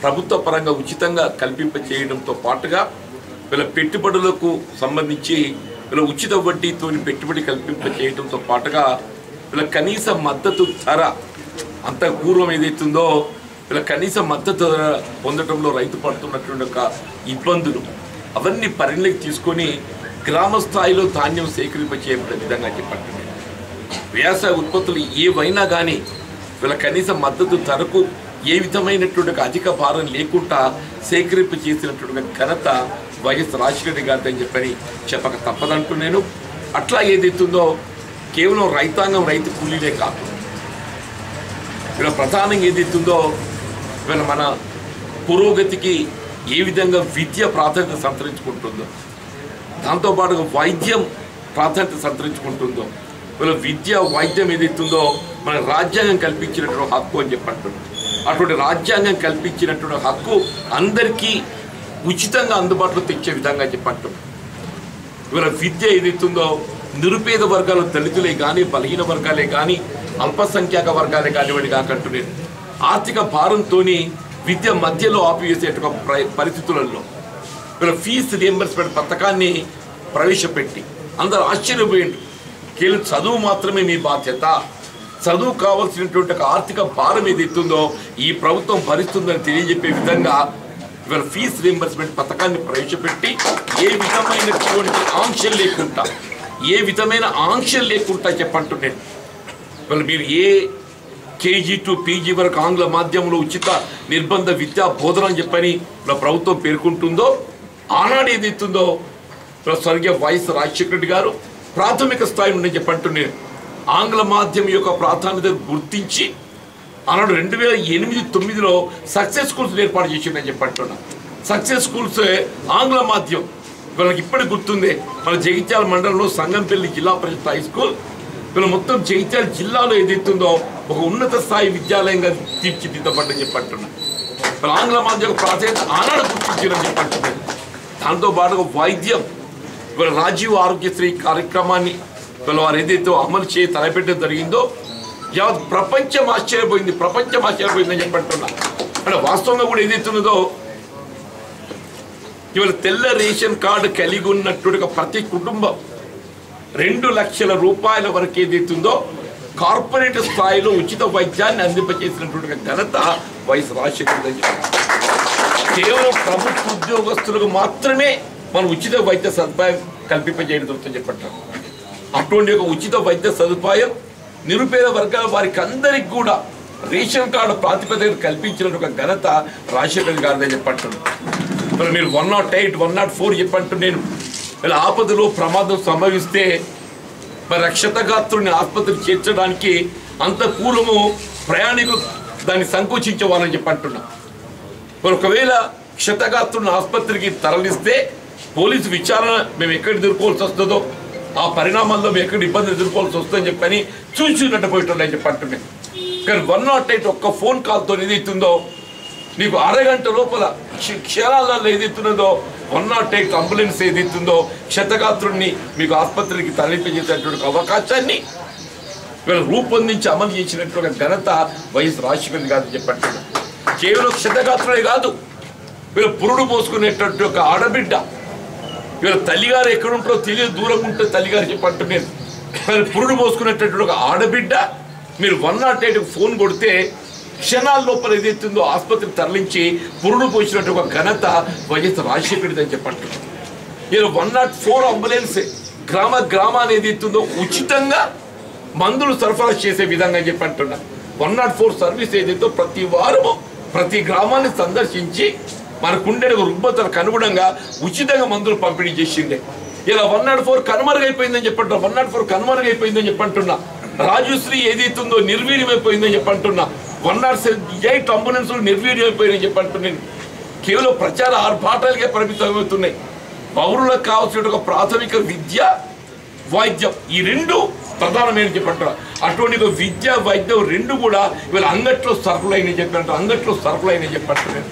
ప్రభుత్వ పరంగా ఉచితంగా కల్పింప చేయడంతో పాటుగా వీళ్ళ పెట్టుబడులకు సంబంధించి వీళ్ళ ఉచిత వడ్డీతో పెట్టుబడి కల్పింప చేయడంతో పాటుగా వీళ్ళ కనీస మద్దతు ధర అంత పూర్వం ఏదైతుందో వీళ్ళ కనీస మద్దతు ధర పొందడంలో రైతు పడుతున్నటువంటి ఒక ఇబ్బందులు అవన్నీ పరిగణలోకి తీసుకొని గ్రామ స్థాయిలో ధాన్యం సేకరింప చేయబడే విధంగా చెప్పండి. వ్యవసాయ ఉత్పత్తులు ఏవైనా కానీ వీళ్ళ కనీస మద్దతు ధరకు ఏ విధమైనటువంటి అధిక భారం లేకుండా సేకరింపు చేసినటువంటి ఘనత వైఎస్ రాజశేఖర గారి అని చెప్పక తప్పదంటూ నేను. అట్లా ఏదైతుందో కేవలం రైతాంగం రైతు కూలీలే కాదు, వీళ్ళ ప్రధానంగా ఏదైతుందో వీళ్ళ మన పురోగతికి ఏ విధంగా విద్య ప్రాధాన్యత సంతరించుకుంటుందో, దాంతోపాటుగా వైద్యం ప్రాధాన్యత సంతరించుకుంటుందో, వీళ్ళ విద్య వైద్యం ఏదైతుందో మన రాజ్యాంగం కల్పించినటువంటి హక్కు అని చెప్పంటున్నాం. అటువంటి రాజ్యాంగం కల్పించినటువంటి హక్కు అందరికీ ఉచితంగా అందుబాటులో తెచ్చే విధంగా చెప్పంటున్నాం. వీళ్ళ విద్య ఏదైతుందో నిరుపేద వర్గాలు దళితులే కానీ బలహీన వర్గాలే కానీ అల్పసంఖ్యాక వర్గాలే కానివ్వండి కాకంటున్నాను ఆర్థిక భారంతో విద్య మధ్యలో ఆపివేసేటువంటి పరిస్థితులలో వీళ్ళ ఫీజు రియంబర్స్మెంట్ పథకాన్ని ప్రవేశపెట్టి అందరూ ఆశ్చర్యపోయింది. కేవలం చదువు మాత్రమే మీ బాధ్యత, చదువు కావాల్సినటువంటి ఆర్థిక భారం ఏదైతుందో ఈ ప్రభుత్వం భరిస్తుందని తెలియజెప్పే విధంగా ఇవాళ ఫీజు రియంబర్స్మెంట్ పథకాన్ని ప్రవేశపెట్టి ఏ విధమైన ఆంక్షలు లేకుండా చెప్పంటున్నాను. ఇవాళ మీరు ఏ కేజీ టు పీజీ వరకు ఆంగ్ల మాధ్యమంలో ఉచిత నిర్బంధ విద్యా బోధన అని చెప్పని ప్రభుత్వం పేర్కొంటుందో, ఆనాడు ఏదైతుందో స్వర్గీయ వైఎస్ రాజశేఖర రెడ్డి గారు ప్రాథమిక స్థాయి నుండి చెప్పంటున్నాను ఆంగ్ల మాధ్యమం యొక్క ప్రాధాన్యత గుర్తించి ఆనాడు 2008-9లో సక్సెస్ స్కూల్స్ ఏర్పాటు చేసిందని చెప్పంటున్నా. సక్సెస్ స్కూల్స్ ఆంగ్ల మాధ్యమం వీళ్ళకి ఇప్పటికి గుర్తుంది. మన జగిత్యాల మండలంలో సంగంపల్లి జిల్లా పరిషత్ హై స్కూల్ వీళ్ళ మొత్తం జగిత్యాల జిల్లాలో ఏదైతుందో ఒక ఉన్నత స్థాయి విద్యాలయంగా తీర్చిదిద్దబడ్డని చెప్పంటున్నా. వీళ్ళ ఆంగ్ల మాధ్యమ ప్రాధాన్యత ఆనాడు గుర్తించారని చెప్పంటున్నాను. దాంతోపాటుగా వైద్యం వీళ్ళ రాజీవ్ ఆరోగ్యశ్రీ కార్యక్రమాన్ని వీళ్ళ వారు ఏదైతే అమలు తలపెట్టడం జరిగిందో యావత్ ప్రపంచం ఆశ్చర్యపోయిందని చెప్పంటున్నా. అంటే వాస్తవంగా కూడా ఏదైతున్నదో ఇవాళ తెల్ల రేషన్ కార్డు కలిగి ఉన్నటువంటి ప్రతి కుటుంబం 2 లక్షల రూపాయల వరకు ఏదైతుందో కార్పొరేట్ స్థాయిలో ఉచిత వైద్యాన్ని అందింపచేసినటువంటి ఘనత వైఎస్ రాజశేఖర రెడ్డి. కేవలం ప్రభుత్వ ఉద్యోగస్తులకు మాత్రమే మనం ఉచిత వైద్య సదుపాయం కల్పింపజేయడం జరుగుతుందని చెప్పంటారు. అటువంటి ఒక ఉచిత వైద్య సదుపాయం నిరుపేద వర్గాల వారికి అందరికి కూడా రేషన్ కార్డు ప్రాతిపదికన కల్పించిన ఒక ఘనత రాజశేఖర గారిని చెప్పంటున్నాను. మరి మీరు 108, 104 చెప్పంటూ నేను ఇలా ఆపదలో ప్రమాదం సంభవిస్తే మరి క్షతగాత్రుని ఆసుపత్రికి చేర్చడానికి అంత పూర్వము ప్రయాణికులు దాన్ని సంకోచించేవాళ్ళని చెప్పంటున్నా. మరి ఒకవేళ క్షతగాత్రుని ఆసుపత్రికి తరలిస్తే పోలీసు విచారణ మేము ఎక్కడ ఎదుర్కోవాల్సి వస్తుందో ఆ పరిణామాల్లో మేము ఎక్కడ ఇబ్బంది ఎదుర్కోవాల్సి వస్తుందని చెప్పని చూసినట్టు పోయిట్టున్నాయని చెప్పంటున్నాను. కానీ 108 ఒక్క ఫోన్ కాల్తో ఏదైతుందో నీకు అరగంట లోపల క్షణాలలో ఏదైతున్నదో 108 అంబులెన్స్ ఏదైతుందో క్షతగాత్రుడిని మీకు ఆసుపత్రికి తరలింపజేసేటువంటి అవకాశాన్ని వీళ్ళు రూపొందించి అమలు చేసినటువంటి ఘనత వైఎస్ రాజశేఖర గారు చెప్పంటున్నారు. కేవలం క్షతగాత్రుడే కాదు, వీళ్ళు పురుడు పోసుకునేటువంటి ఒక ఆడబిడ్డ వీళ్ళ తల్లిగారు ఎక్కడుంటారో తెలియదు, దూరంగా ఉంటే తల్లిగారు చెప్పంటున్నాను. వీళ్ళు పురుడు పోసుకునేటటువంటి ఒక ఆడబిడ్డ మీరు 108 ఫోన్ కొడితే క్షణాల లోపల ఏదైతుందో ఆసుపత్రికి తరలించి పురుడు పోసినట్టు ఒక ఘనత వైఎస్ రాజశేఖర అని చెప్పంటున్నారు. ఇలా 104 అంబులెన్స్ గ్రామాన్ని ఏదైతుందో ఉచితంగా మందులు సరఫరా చేసే విధంగా చెప్పంటున్నా. 104 సర్వీస్ ఏదైతే ప్రతి వారము ప్రతి గ్రామాన్ని సందర్శించి మనకుండే రుగ్మతలకు అనుగుణంగా ఉచితంగా మందులు పంపిణీ చేసిండే. ఇలా 104 కనుమరుగైపోయిందని చెప్పంటున్నా. 104 కనుమరుగైపోయిందని చెప్పంటున్నా. రాజశ్రీ ఏదైతుందో నిర్వీర్యమైపోయిందని చెప్పంటున్నా. 108 అంబులెన్సులు నిర్వీర్యమైపోయిందని చెప్పంటున్నాను. కేవలం ప్రచార ఆర్భాటాలకే పరిమితమవుతున్నాయి. పౌరులకు కావాల్సిన ఒక ప్రాథమిక విద్య వైద్యం ఈ రెండు ప్రధానమైన చెప్పంటారు. అటువంటి ఒక విద్య వైద్యం రెండు కూడా వీళ్ళ అంగట్లో సరఫరా అయినా చెప్పంటారు. అంగట్లో సరఫరా అయినా చెప్పంటున్నాను.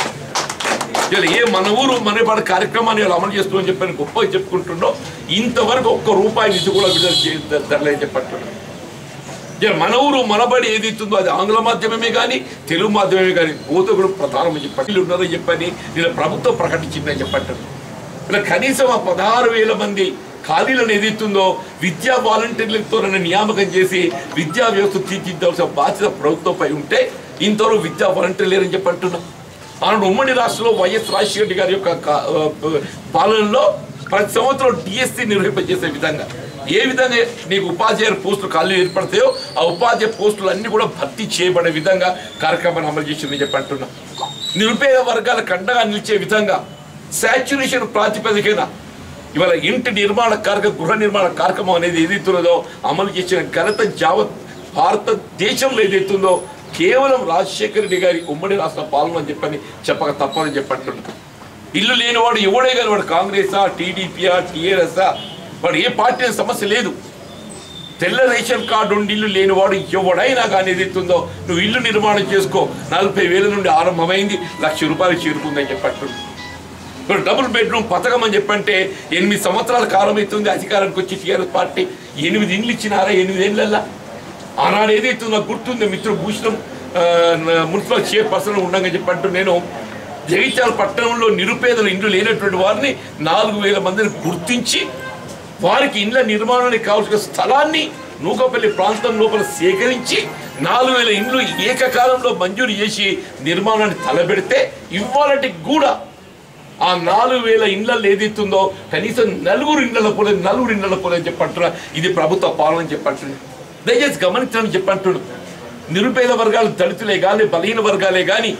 ఇలా ఏ మన ఊరు మనపాడు కార్యక్రమాన్ని ఇలా అమలు చేస్తుందని చెప్పని గొప్పగా చెప్పుకుంటుండో ఇంతవరకు ఒక్క రూపాయి నిధి కూడా విడుదల చేయలేదని చెప్పంటున్నాను. మన ఊరు మనబడి ఏదైతుందో అది ఆంగ్ల మాధ్యమమే కానీ తెలుగు మాధ్యమమే కానీ బోధకుడు ప్రధానమని చెప్పి ఉన్నారని చెప్పని నేను ప్రభుత్వం ప్రకటించిందని చెప్పంటారు. ఇలా కనీసం ఆ 16,000 మంది ఖాళీలను ఏదైతుందో విద్యా వాలంటీర్లతో నియామకం చేసి విద్యా వ్యవస్థ తీర్చిదిద్దాల్సిన బాధ్యత ప్రభుత్వంపై ఉంటే ఇంతవరకు విద్యా వాలంటీర్ లేరని చెప్పంటున్నాం. ఆనాడు ఉమ్మడి రాష్ట్రంలో వైఎస్ రాజశేఖర రెడ్డి గారి యొక్క పాలనలో ప్రతి సంవత్సరం డిఎస్సి నిర్వహింపజేసే విధంగా ఏ విధంగా నీకు ఉపాధ్యాయుల పోస్టులు ఖాళీ ఏర్పడతాయో ఆ ఉపాధ్యాయ పోస్టులు అన్నీ కూడా భర్తీ చేయబడే విధంగా కార్యక్రమాన్ని అమలు చేసిందని చెప్పి అంటున్నాం. నిరుపేద వర్గాల కండగా నిలిచే విధంగా శాచ్యురేషన్ ప్రాతిపదికన ఇవాళ ఇంటి నిర్మాణ గృహ నిర్మాణ కార్యక్రమం అనేది ఏదైతున్నదో అమలు చేసిన ఘనత యావత్ భారతదేశంలో ఏదైతుందో కేవలం రాజశేఖర రెడ్డి గారి ఉమ్మడి రాష్ట్ర పాలన అని చెప్పని చెప్పక తప్పదని చెప్పంటున్నాం. ఇల్లు లేనివాడు ఎవడే కానీ వాడు కాంగ్రెసా, టీడీపీయా, టీఆర్ఎస్ఆ, వాడు ఏ పార్టీ సమస్య లేదు. తెల్ల రేషన్ కార్డు ఉండి ఇల్లు లేనివాడు ఎవడైనా కానీ ఏదైతుందో నువ్వు ఇల్లు నిర్మాణం చేసుకో 40,000 నుండి ఆరంభమైంది, ₹1,00,000 చేరుకుందని చెప్పంటున్నాం. ఇప్పుడు డబుల్ బెడ్రూమ్ పథకం అని చెప్పంటే 8 సంవత్సరాల కాలం అవుతుంది అధికారానికి వచ్చి టీఆర్ఎస్ పార్టీ 8 ఇండ్లు ఇచ్చినారా 8 ఏళ్ళల్లా. ఆనాడు ఏదైతుందో గుర్తుంది మిత్రుడు భూషణం మున్సిపల్ చైర్పర్సన్ ఉండగా చెప్పంటూ నేను జగిత్యాల పట్టణంలో నిరుపేదలు ఇండ్లు లేనటువంటి వారిని 4,000 మందిని గుర్తించి వారికి ఇండ్ల నిర్మాణానికి కావాల్సిన స్థలాన్ని నూకపల్లి ప్రాంతం లోపల సేకరించి 4,000 ఇండ్లు ఏకకాలంలో మంజూరు చేసి నిర్మాణాన్ని తలబెడితే ఇవ్వాలంటే కూడా ఆ 4,000 ఇండ్లలో ఏదైతుందో కనీసం 4 ఇండ్ల పోలేదు చెప్పంటున్నా. ఇది ప్రభుత్వ పాలన చెప్పంటున్నా. దయచేసి గమనించాలని చెప్పంటున్నాడు. నిరుపేద వర్గాలు దళితులే కానీ బలహీన వర్గాలే కానీ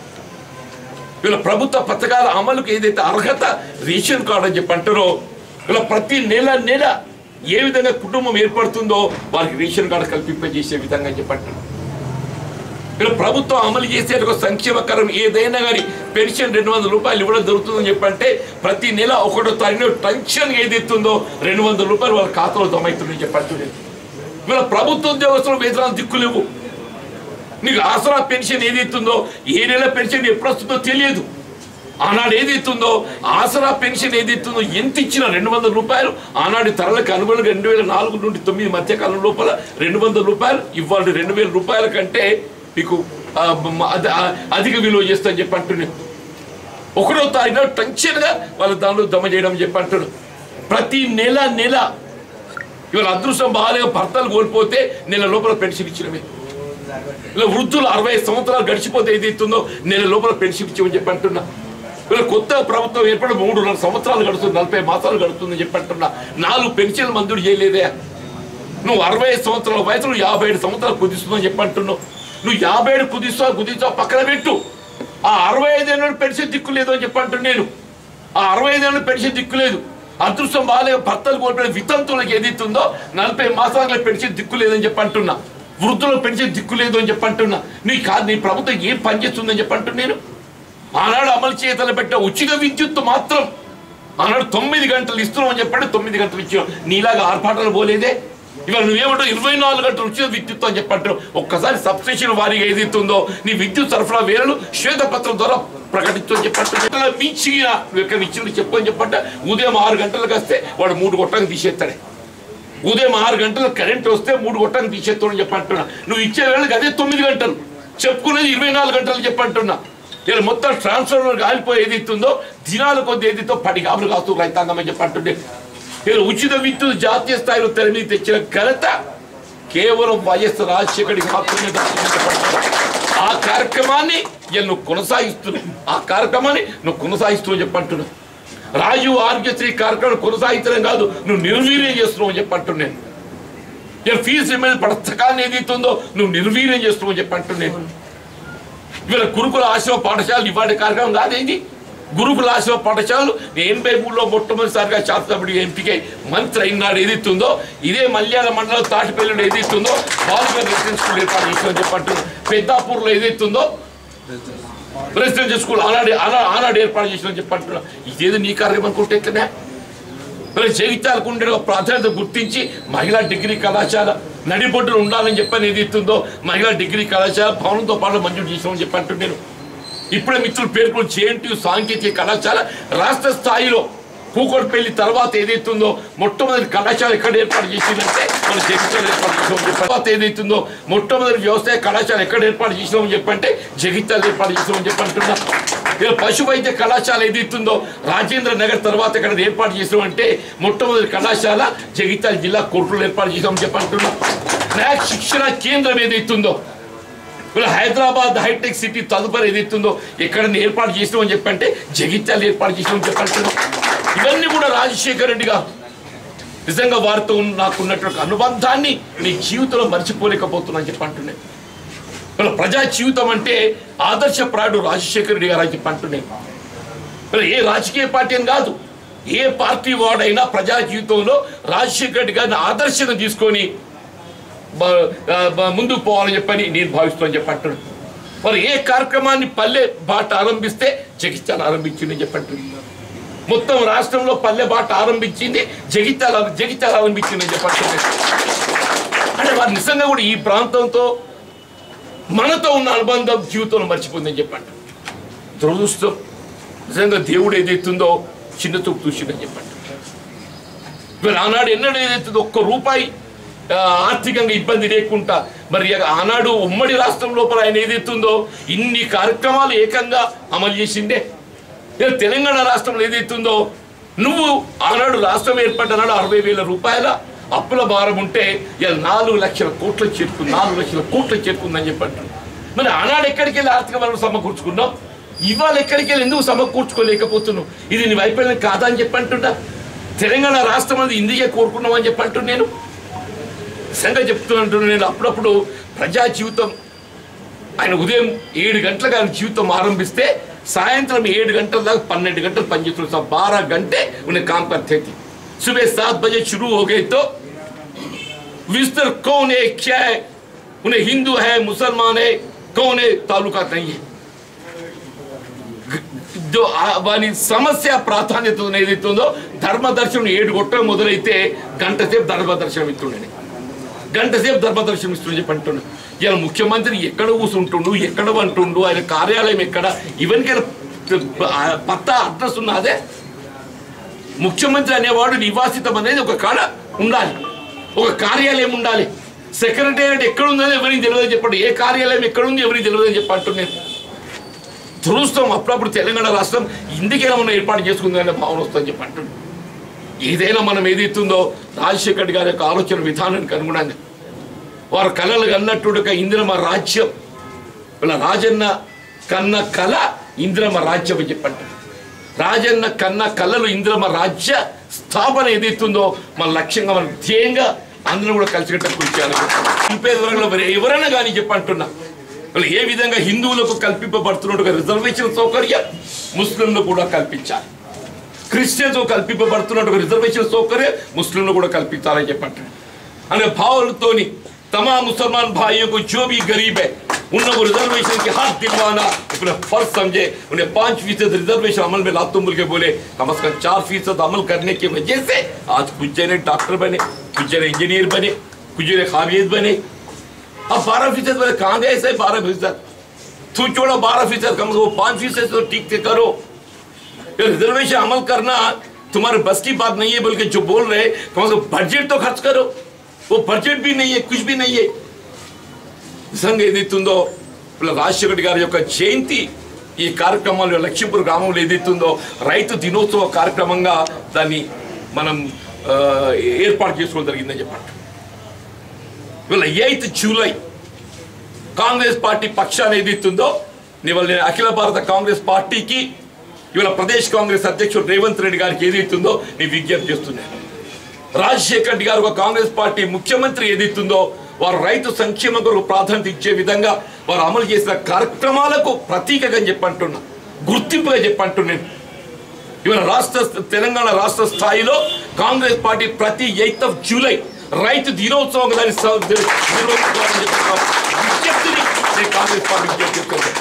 వీళ్ళ ప్రభుత్వ పథకాల అమలుకు ఏదైతే అర్హత రేషన్ కార్డు అని చెప్పంటారో ఇలా ప్రతి నెల ఏ విధంగా కుటుంబం ఏర్పడుతుందో వారికి రేషన్ కార్డు కల్పింపజేసే విధంగా చెప్పంటారు. ఇలా ప్రభుత్వం అమలు చేసే ఒక సంక్షేమకరం ఏదైనా కానీ పెన్షన్ ₹200 ఇవ్వడం జరుగుతుందని చెప్పంటే ప్రతి నెల 1వ తారీఖున పెన్షన్ ఏదైతుందో ₹200 వాళ్ళ ఖాతాలో జమ అవుతుందని చెప్పంటుంది. వీళ్ళ ప్రభుత్వ ఉద్యోగస్తులు వేతనాలు దిక్కులేవు. నీకు ఆసరా పెన్షన్ ఏదైతుందో ఏ నెల పెన్షన్ ఎప్పుడు వస్తుందో తెలియదు. ఆనాడు ఏదైతుందో ఆసరా పెన్షన్ ఏదైతుందో ఎంత ఇచ్చినా ₹200 ఆనాడు తరలకు అనుగుణంగా 2004 నుండి 2009 మధ్యకాలం లోపల ₹200 ఇవ్వాలి. ₹2,000 కంటే మీకు అధిక విలువ చేస్తా చెప్పి అంటున్నాను. 1వ తారీఖున టెన్షన్గా వాళ్ళ దానిలో జమ చేయడం చెప్పి అంటున్నాడు. ప్రతి నెల ఇవాళ అదృష్టం బాగాలేక భర్తలు కోల్పోతే నెల లోపల పెన్షన్ ఇచ్చినమే. ఇలా వృద్ధులు 60 సంవత్సరాలు గడిచిపోతే ఏదైతుందో నెల లోపల పెన్షన్ ఇచ్చామని చెప్పి అంటున్నా. ఇలా కొత్త ప్రభుత్వం ఏర్పడి 3.5 సంవత్సరాలు గడుస్తుంది, 40 మాసాలు గడుస్తుందని చెప్పి అంటున్నా. 4 పెన్షన్లు మంజూరు చేయలేదే. నువ్వు 60 సంవత్సరాల వయసులో 57 సంవత్సరాలు కుదిస్తుందని చెప్పి అంటున్నావు. నువ్వు 57 కుదిస్తావు పక్కన పెట్టు. ఆ 65 ఏళ్ళ పెన్షన్ దిక్కు లేదు అని చెప్పి అంటున్నాను నేను. ఆ 65 ఏళ్ళ పెన్షన్ దిక్కు లేదు. అదృష్టం బాగాలే భర్తలు కోల్పోయిన వితంతువులకు ఏదైతుందో 40 మాసాల పెన్షన్ దిక్కు లేదని చెప్పి అంటున్నా. వృద్ధుల పెన్షన్ దిక్కు లేదు అని చెప్పి అంటున్నా. నీ ప్రభుత్వం ఏం పనిచేస్తుందని చెప్పి అంటున్నా నేను. ఆనాడు అమలు చేయతల పెట్ట ఉచిత విద్యుత్తు మాత్రం ఆనాడు 9 గంటలు ఇస్తున్నామని చెప్పండి 9 గంటలు ఇచ్చాం. నీలాగా ఆర్పాటాలు పోలేదే. ఇవాళ నువ్వేమంటావు 24 గంటలు ఉచిత విద్యుత్తు అని చెప్పంటావు. ఒక్కసారి సబ్స్టేషన్ వారీగా ఏదైతుందో నీ విద్యుత్ సరఫరా వేలు శ్వేతపత్రం ద్వారా ప్రకటించు అని చెప్పంటే మించిన నువ్వు ఎక్కడ ఇచ్చింది చెప్పు అని చెప్పంట. ఉదయం 6 గంటలకు వస్తే వాడు 3 గొట్టంగా తీసేస్తాడే. ఉదయం 6 గంటలకు కరెంట్ వస్తే 3 గొట్టంగా తీసేస్తాడు అని చెప్పంటున్నా. నువ్వు ఇచ్చే వేళకి అదే 9 గంటలు చెప్పుకునేది 24 గంటలు చెప్పంటున్నా. ఇలా మొత్తం ట్రాన్స్ఫార్మర్ కాలిపోయి ఏదైతుందో దినాల కొద్ది ఏదైతో 10 గాబులు కాస్తూ రైతాంగం అని చెప్పంటుండే. ఇలా ఉచిత విద్యుత్ జాతీయ స్థాయిలో తెర మీద తెచ్చిన ఘనత కేవలం వైఎస్ రాజశేఖరుడికి మాత్రమే. ఆ కార్యక్రమాన్ని నువ్వు కొనసాగిస్తూ చెప్పంటున్నావు. రాజీవ్ ఆరోగ్యశ్రీ కార్యక్రమం కొనసాగించడం కాదు, నువ్వు నిర్వీర్యం చేస్తున్నావు చెప్పంటున్నాను. ఇలా ఫీజు రిమైండ్ పథకాన్ని ఏదైతుందో నువ్వు నిర్వీర్యం చేస్తున్నావు చెప్పంటున్నాను. ఇవాళ గురుకుల ఆశ్రమ పాఠశాలలు ఇవాటి కార్యక్రమం కాదేంటి. గురుకుల ఆశ్రమ పాఠశాలలు 83లో మొట్టమొదటిసారిగా శాసనసభ్యుడిగా ఎంపికై మంత్రి అయినాడు ఏదైతుందో ఇదే మల్యాల మండలం తాటిపల్లిలో ఏదైతుందో బాలిక రెసిడెన్షియల్ స్కూల్ ఏర్పాటు చేసిన చెప్పంటున్నాను. పెద్దాపూర్లో ఏదైతుందో రెసిడెన్షియల్ స్కూల్ ఆనాడు ఏర్పాటు చేసిన చెప్పంటున్నా. ఇదేదో నీ కార్యక్రమం అనుకుంటే ఎట్లనే. జగిత్యాలకు ఉండే ప్రాధాన్యత గుర్తించి మహిళా డిగ్రీ కళాశాల నడిబొడ్డులు ఉండాలని చెప్పని ఏదైతుందో మహిళా డిగ్రీ కళాశాల భవనంతో పాటు మంజూరు చేసామని చెప్పి అంటున్నాను. ఇప్పుడే మిత్రులు పేర్కొని JNTU సాంకేతిక కళాశాల రాష్ట్ర స్థాయిలో కూకట్పల్లి తర్వాత ఏదైతుందో మొట్టమొదటి కళాశాల ఎక్కడ ఏర్పాటు చేసిందంటే మన జగిత్యాల ఏర్పాటు చేసామని తర్వాత ఏదైతుందో మొట్టమొదటి వ్యవసాయ కళాశాల ఎక్కడ ఏర్పాటు చేసినామని చెప్పంటే జగిత్యాల ఏర్పాటు చేసామని చెప్పంటున్నా. ఇలా పశు వైద్య కళాశాల ఏదైతుందో రాజేంద్ర నగర్ తర్వాత ఎక్కడ ఏర్పాటు చేసామంటే మొట్టమొదటి కళాశాల జగిత్యాల జిల్లా కోర్టులో ఏర్పాటు చేసామని చెప్పంటున్నా. నాయక్ శిక్షణ కేంద్రం ఏదైతుందో ఇలా హైదరాబాద్ హైటెక్ సిటీ తదుపరి ఏదైతుందో ఎక్కడన్నా ఏర్పాటు చేసినామని చెప్పంటే జగిత్యాల ఏర్పాటు చేసినామని చెప్పంటున్నాం. ఇవన్నీ కూడా రాజశేఖర రెడ్డి గారు నిజంగా వారితో నాకున్నటువంటి అనుబంధాన్ని నీ జీవితంలో మర్చిపోలేకపోతున్నా చెప్పంటున్నాయి. ఇలా ప్రజా జీవితం అంటే ఆదర్శప్రాయుడు రాజశేఖర రెడ్డి గారు అని చెప్పంటున్నాయి. ఇలా ఏ రాజకీయ పార్టీ అని కాదు, ఏ పార్టీ వాడైనా ప్రజా జీవితంలో రాజశేఖర రెడ్డి గారిని ఆదర్శంగా తీసుకొని ముందుకు పోవాలని చెప్పని నేను భావిస్తున్నాను చెప్పంటున్నాను. మరి ఏ కార్యక్రమాన్ని పల్లె బాట ఆరంభిస్తే జగిత్యాల ఆరంభించిందని చెప్పంటున్నాను. మొత్తం రాష్ట్రంలో పల్లె బాట ఆరంభించింది జగిత్యాల ఆరంభించిందని చెప్పంటున్నాను. అంటే వారు నిజంగా కూడా ఈ ప్రాంతంతో మనతో ఉన్న అనుబంధం జీవితంలో మర్చిపోయిందని చెప్పండి. దురదృష్టం నిజంగా దేవుడు ఏదైతుందో చిన్న చూపు చూసిందని చెప్పండి. మరి ఆనాడు ఎన్నడూ ఏదైతుందో ఒక్క రూపాయి ఆర్థికంగా ఇబ్బంది లేకుండా మరి ఆనాడు ఉమ్మడి రాష్ట్రం లోపల ఆయన ఏదైతుందో ఇన్ని కార్యక్రమాలు ఏకంగా అమలు చేసిందే. తెలంగాణ రాష్ట్రంలో ఏదైతుందో నువ్వు ఆనాడు రాష్ట్రం ఏర్పడ్డనాడు 60,000 రూపాయల అప్పుల భారం ఉంటే ఇలా 4 లక్షల కోట్లు చేరుకుంది, 4 లక్షల కోట్లు చేరుకుందని చెప్పంటారు. మరి ఆనాడు ఎక్కడికి వెళ్ళి ఆర్థిక వనరు సమకూర్చుకున్నావు, ఇవాళ ఎక్కడికి వెళ్ళి ఎందుకు సమకూర్చుకోలేకపోతున్నావు? ఇది నీ వైఫల్యం కాదా అని చెప్పంటున్నా. తెలంగాణ రాష్ట్రం అనేది ఇందుకే కోరుకున్నావు అని చెప్పంటున్నా. నేను నిజంగా చెప్తున్నట్టు నేను అప్పుడప్పుడు ప్రజా జీవితం ఆయన ఉదయం 7 గంటలకు ఆయన జీవితం ఆరంభిస్తే సాయంత్రం 7 గంటల దాకా 12 గంటలు పనిచేస్తున్నారు. 12 घंटे उन्हें काम करते थे. सुबह 7 बजे शुरू हो गए तो विस्तर कौन है, क्या है, उन्हें हिंदू है मुसलमान है कौन है ताल्लुकात नहीं है. जो वाली समस्या प्राधान्यత ఏదైతుందో ధర్మ దర్శనం 7 గంటలకు మొదలైతే గంట సేపు ధర్మ దర్శనం ఇస్తుండే, గంట సేపు ధర్మ దర్శనం ఇస్తుండే చెప్పంటున్నా. ఇలా ముఖ్యమంత్రి ఎక్కడ కూర్చుంటుండు, ఎక్కడ అంటుండు, ఆయన కార్యాలయం ఎక్కడ, ఇవన్నీ పత్తా అడ్రస్ ఉన్నదే. ముఖ్యమంత్రి అనేవాడు నివాసితం అనేది ఒక కాడ ఉండాలి, ఒక కార్యాలయం ఉండాలి. సెక్రటేరియట్ ఎక్కడ ఉందని ఎవరికి తెలియదని చెప్పండి, ఏ కార్యాలయం ఎక్కడ ఉంది ఎవరికి తెలియదని చెప్పంటున్నాను. దురదృష్టం అప్పుడప్పుడు తెలంగాణ రాష్ట్రం ఇందుకేనా మనం ఏర్పాటు చేసుకుందనే భావన వస్తుందని చెప్పంటున్నాను. ఏదైనా మనం ఏదైతుందో రాజశేఖర రెడ్డి గారి యొక్క ఆలోచన విధానానికి అనుగుణంగా వారు కళలు అన్నట్టుగా ఇందిరమ రాజ్యం, ఇలా రాజన్న కన్న కళ ఇందిరమ రాజ్యం అని చెప్పండి. రాజన్న కన్న కళలు ఇందిరమ రాజ్య స్థాపన ఏదైతుందో మన లక్ష్యంగా మన ధ్యేయంగా అందరం కూడా కలిసికట్టు కృషి చేయాలి. ఎవరైనా కానీ చెప్పంటున్నా వాళ్ళు ఏ విధంగా హిందువులకు కల్పింపబడుతున్నట్టుగా రిజర్వేషన్ సౌకర్యం ముస్లింలు కూడా కల్పించాలి, క్రిస్టియన్స్ కల్పింపబడుతున్నట్టుగా రిజర్వేషన్ సౌకర్యం ముస్లింలు కూడా కల్పించాలని చెప్పంటున్నాడు. అనే భావాలతోని तमाम मुसलमान भाइयों को जो भी गरीब है उन लोगों को रिजर्वेशन के हक दिलवाना अपना फर्ज समझे. उन्हें 5% रिजर्वेशन अमल में लातो बोल के बोले कम से कम 4% अमल करने की वजह से आज कुछ जने डॉक्टर बने, कुछ जने इंजीनियर बने, कुछ जने खामिद बने. अब 12% बोले कहाँ गए ऐसे 12%? तू छोड़ो 12%, कम से कम 5% तो ठीक से करो. रिजर्वेशन अमल करना तुम्हारे बस की बात नहीं है, बल्कि जो बोल रहे कम से कम बजट तो खर्च करो. वो बजट भी नहीं है, कुछ भी नहीं है. నిజంగా ఏదైతుందో రాజశేఖర రెడ్డి గారి యొక్క జయంతి ఈ కార్యక్రమంలో లక్ష్మీపూర్ గ్రామంలో ఏదైతుందో రైతు దినోత్సవ కార్యక్రమంగా దాన్ని మనం ఏర్పాటు చేసుకోవడం జరిగిందని చెప్పండి. ఇవాళ 8 జూలై కాంగ్రెస్ పార్టీ పక్షాన్ని ఏదైతుందో ఇవాళ నేను అఖిల భారత కాంగ్రెస్ పార్టీకి ఇవాళ ప్రదేశ్ కాంగ్రెస్ అధ్యక్షుడు రేవంత్ రెడ్డి గారికి ఏదైతుందో నేను విజ్ఞప్తి చేస్తున్నాను. రాజశేఖర రెడ్డి గారు కాంగ్రెస్ పార్టీ ముఖ్యమంత్రి ఏదైతుందో వారు రైతు సంక్షేమం కొరకు ప్రాధాన్యత ఇచ్చే విధంగా వారు అమలు చేసిన కార్యక్రమాలకు ప్రతీకగా చెప్పంటున్నా, గుర్తింపుగా చెప్పంటున్నాను. ఇవాళ తెలంగాణ రాష్ట్ర స్థాయిలో కాంగ్రెస్ పార్టీ ప్రతి 8 జూలై రైతు దినోత్సవం దాన్ని నిర్వహించుకోవాలని విజ్ఞప్తిని నేను కాంగ్రెస్ పార్టీ చేస్తున్నాను.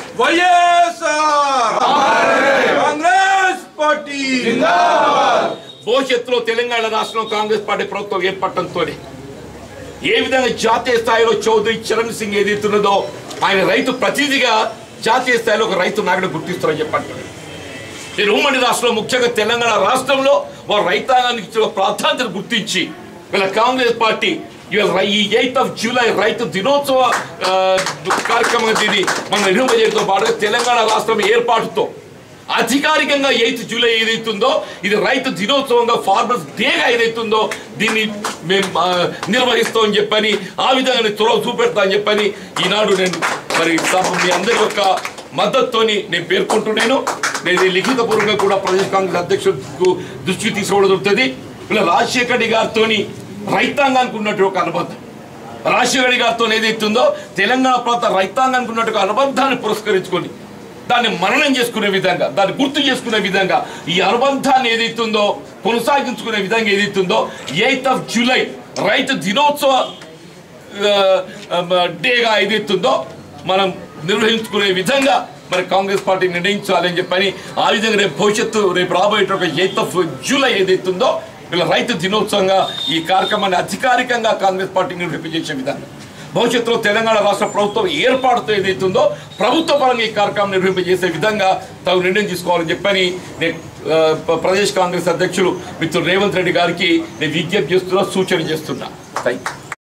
కాంగ్రెస్ పార్టీ భవిష్యత్తులో తెలంగాణ రాష్ట్రంలో కాంగ్రెస్ పార్టీ ప్రభుత్వం ఏర్పడటంతో ఏ విధంగా జాతీయ స్థాయిలో చౌదరి చరణ్ సింగ్ ఏదైతున్నదో ఆయన రైతు ప్రతినిధిగా జాతీయ స్థాయిలో ఒక రైతు నాయకుడు గుర్తిస్తారని చెప్పండి. నేను ఉమ్మడి రాష్ట్రంలో ముఖ్యంగా తెలంగాణ రాష్ట్రంలో వారు రైతాంగానికి ఇచ్చిన ప్రాధాన్యతను గుర్తించి వీళ్ళ కాంగ్రెస్ పార్టీ ఇవాళ ఈ 8th జూలై రైతు దినోత్సవ కార్యక్రమం దీన్ని మనం నిర్వహించడంతో పాటుగా తెలంగాణ రాష్ట్రం ఏర్పాటుతో అధికారికంగా 8th జూలై ఏదైతుందో ఇది రైతు దినోత్సవంగా ఫార్మర్స్ డేగా ఏదైతుందో దీన్ని మేము నిర్వహిస్తామని చెప్పని ఆ విధంగా త్వరలో చూపెడతా అని చెప్పని ఈనాడు నేను మరి మీ అందరి యొక్క మద్దతుతోని నేను పేర్కొంటున్నాను. నేను లిఖితపూర్వకంగా కూడా ప్రదేశ్ కాంగ్రెస్ అధ్యక్షులకు దృష్టికి తీసుకోవడం జరుగుతుంది. ఇలా రాజశేఖర రెడ్డి గారితో రైతాంగానికి ఉన్నట్టు ఒక అనుబంధం, రాజశేఖర రెడ్డి గారితో ఏదైతుందో తెలంగాణ ప్రాంత రైతాంగానికి ఉన్నట్టు ఒక అనుబంధాన్ని పురస్కరించుకొని దాన్ని మననం చేసుకునే విధంగా, దాన్ని గుర్తు చేసుకునే విధంగా ఈ అనుబంధాన్ని ఏదైతుందో కొనసాగించుకునే విధంగా ఏదైతుందో 8th జూలై రైతు దినోత్సవ డేగా ఏదైతుందో మనం నిర్వహించుకునే విధంగా మరి కాంగ్రెస్ పార్టీ నిర్ణయించాలని చెప్పని ఆ విధంగా రేపు భవిష్యత్తు రేపు రాబోయే 8th జూలై ఏదైతుందో వీళ్ళ రైతు దినోత్సవంగా ఈ కార్యక్రమాన్ని అధికారికంగా కాంగ్రెస్ పార్టీ నిర్వహించే విధంగా భవిష్యత్తులో తెలంగాణ రాష్ట్ర ప్రభుత్వం ఏర్పాటుతో ఏదైతుందో ప్రభుత్వ పరంగా ఈ కార్యక్రమం నిర్వహింపజేసే విధంగా తగు నిర్ణయం తీసుకోవాలని చెప్పని నేను ప్రదేశ్ కాంగ్రెస్ అధ్యక్షులు మిత్రుడు రేవంత్ రెడ్డి గారికి నేను విజ్ఞప్తి చేస్తున్నా, సూచన చేస్తున్నా. Thank you.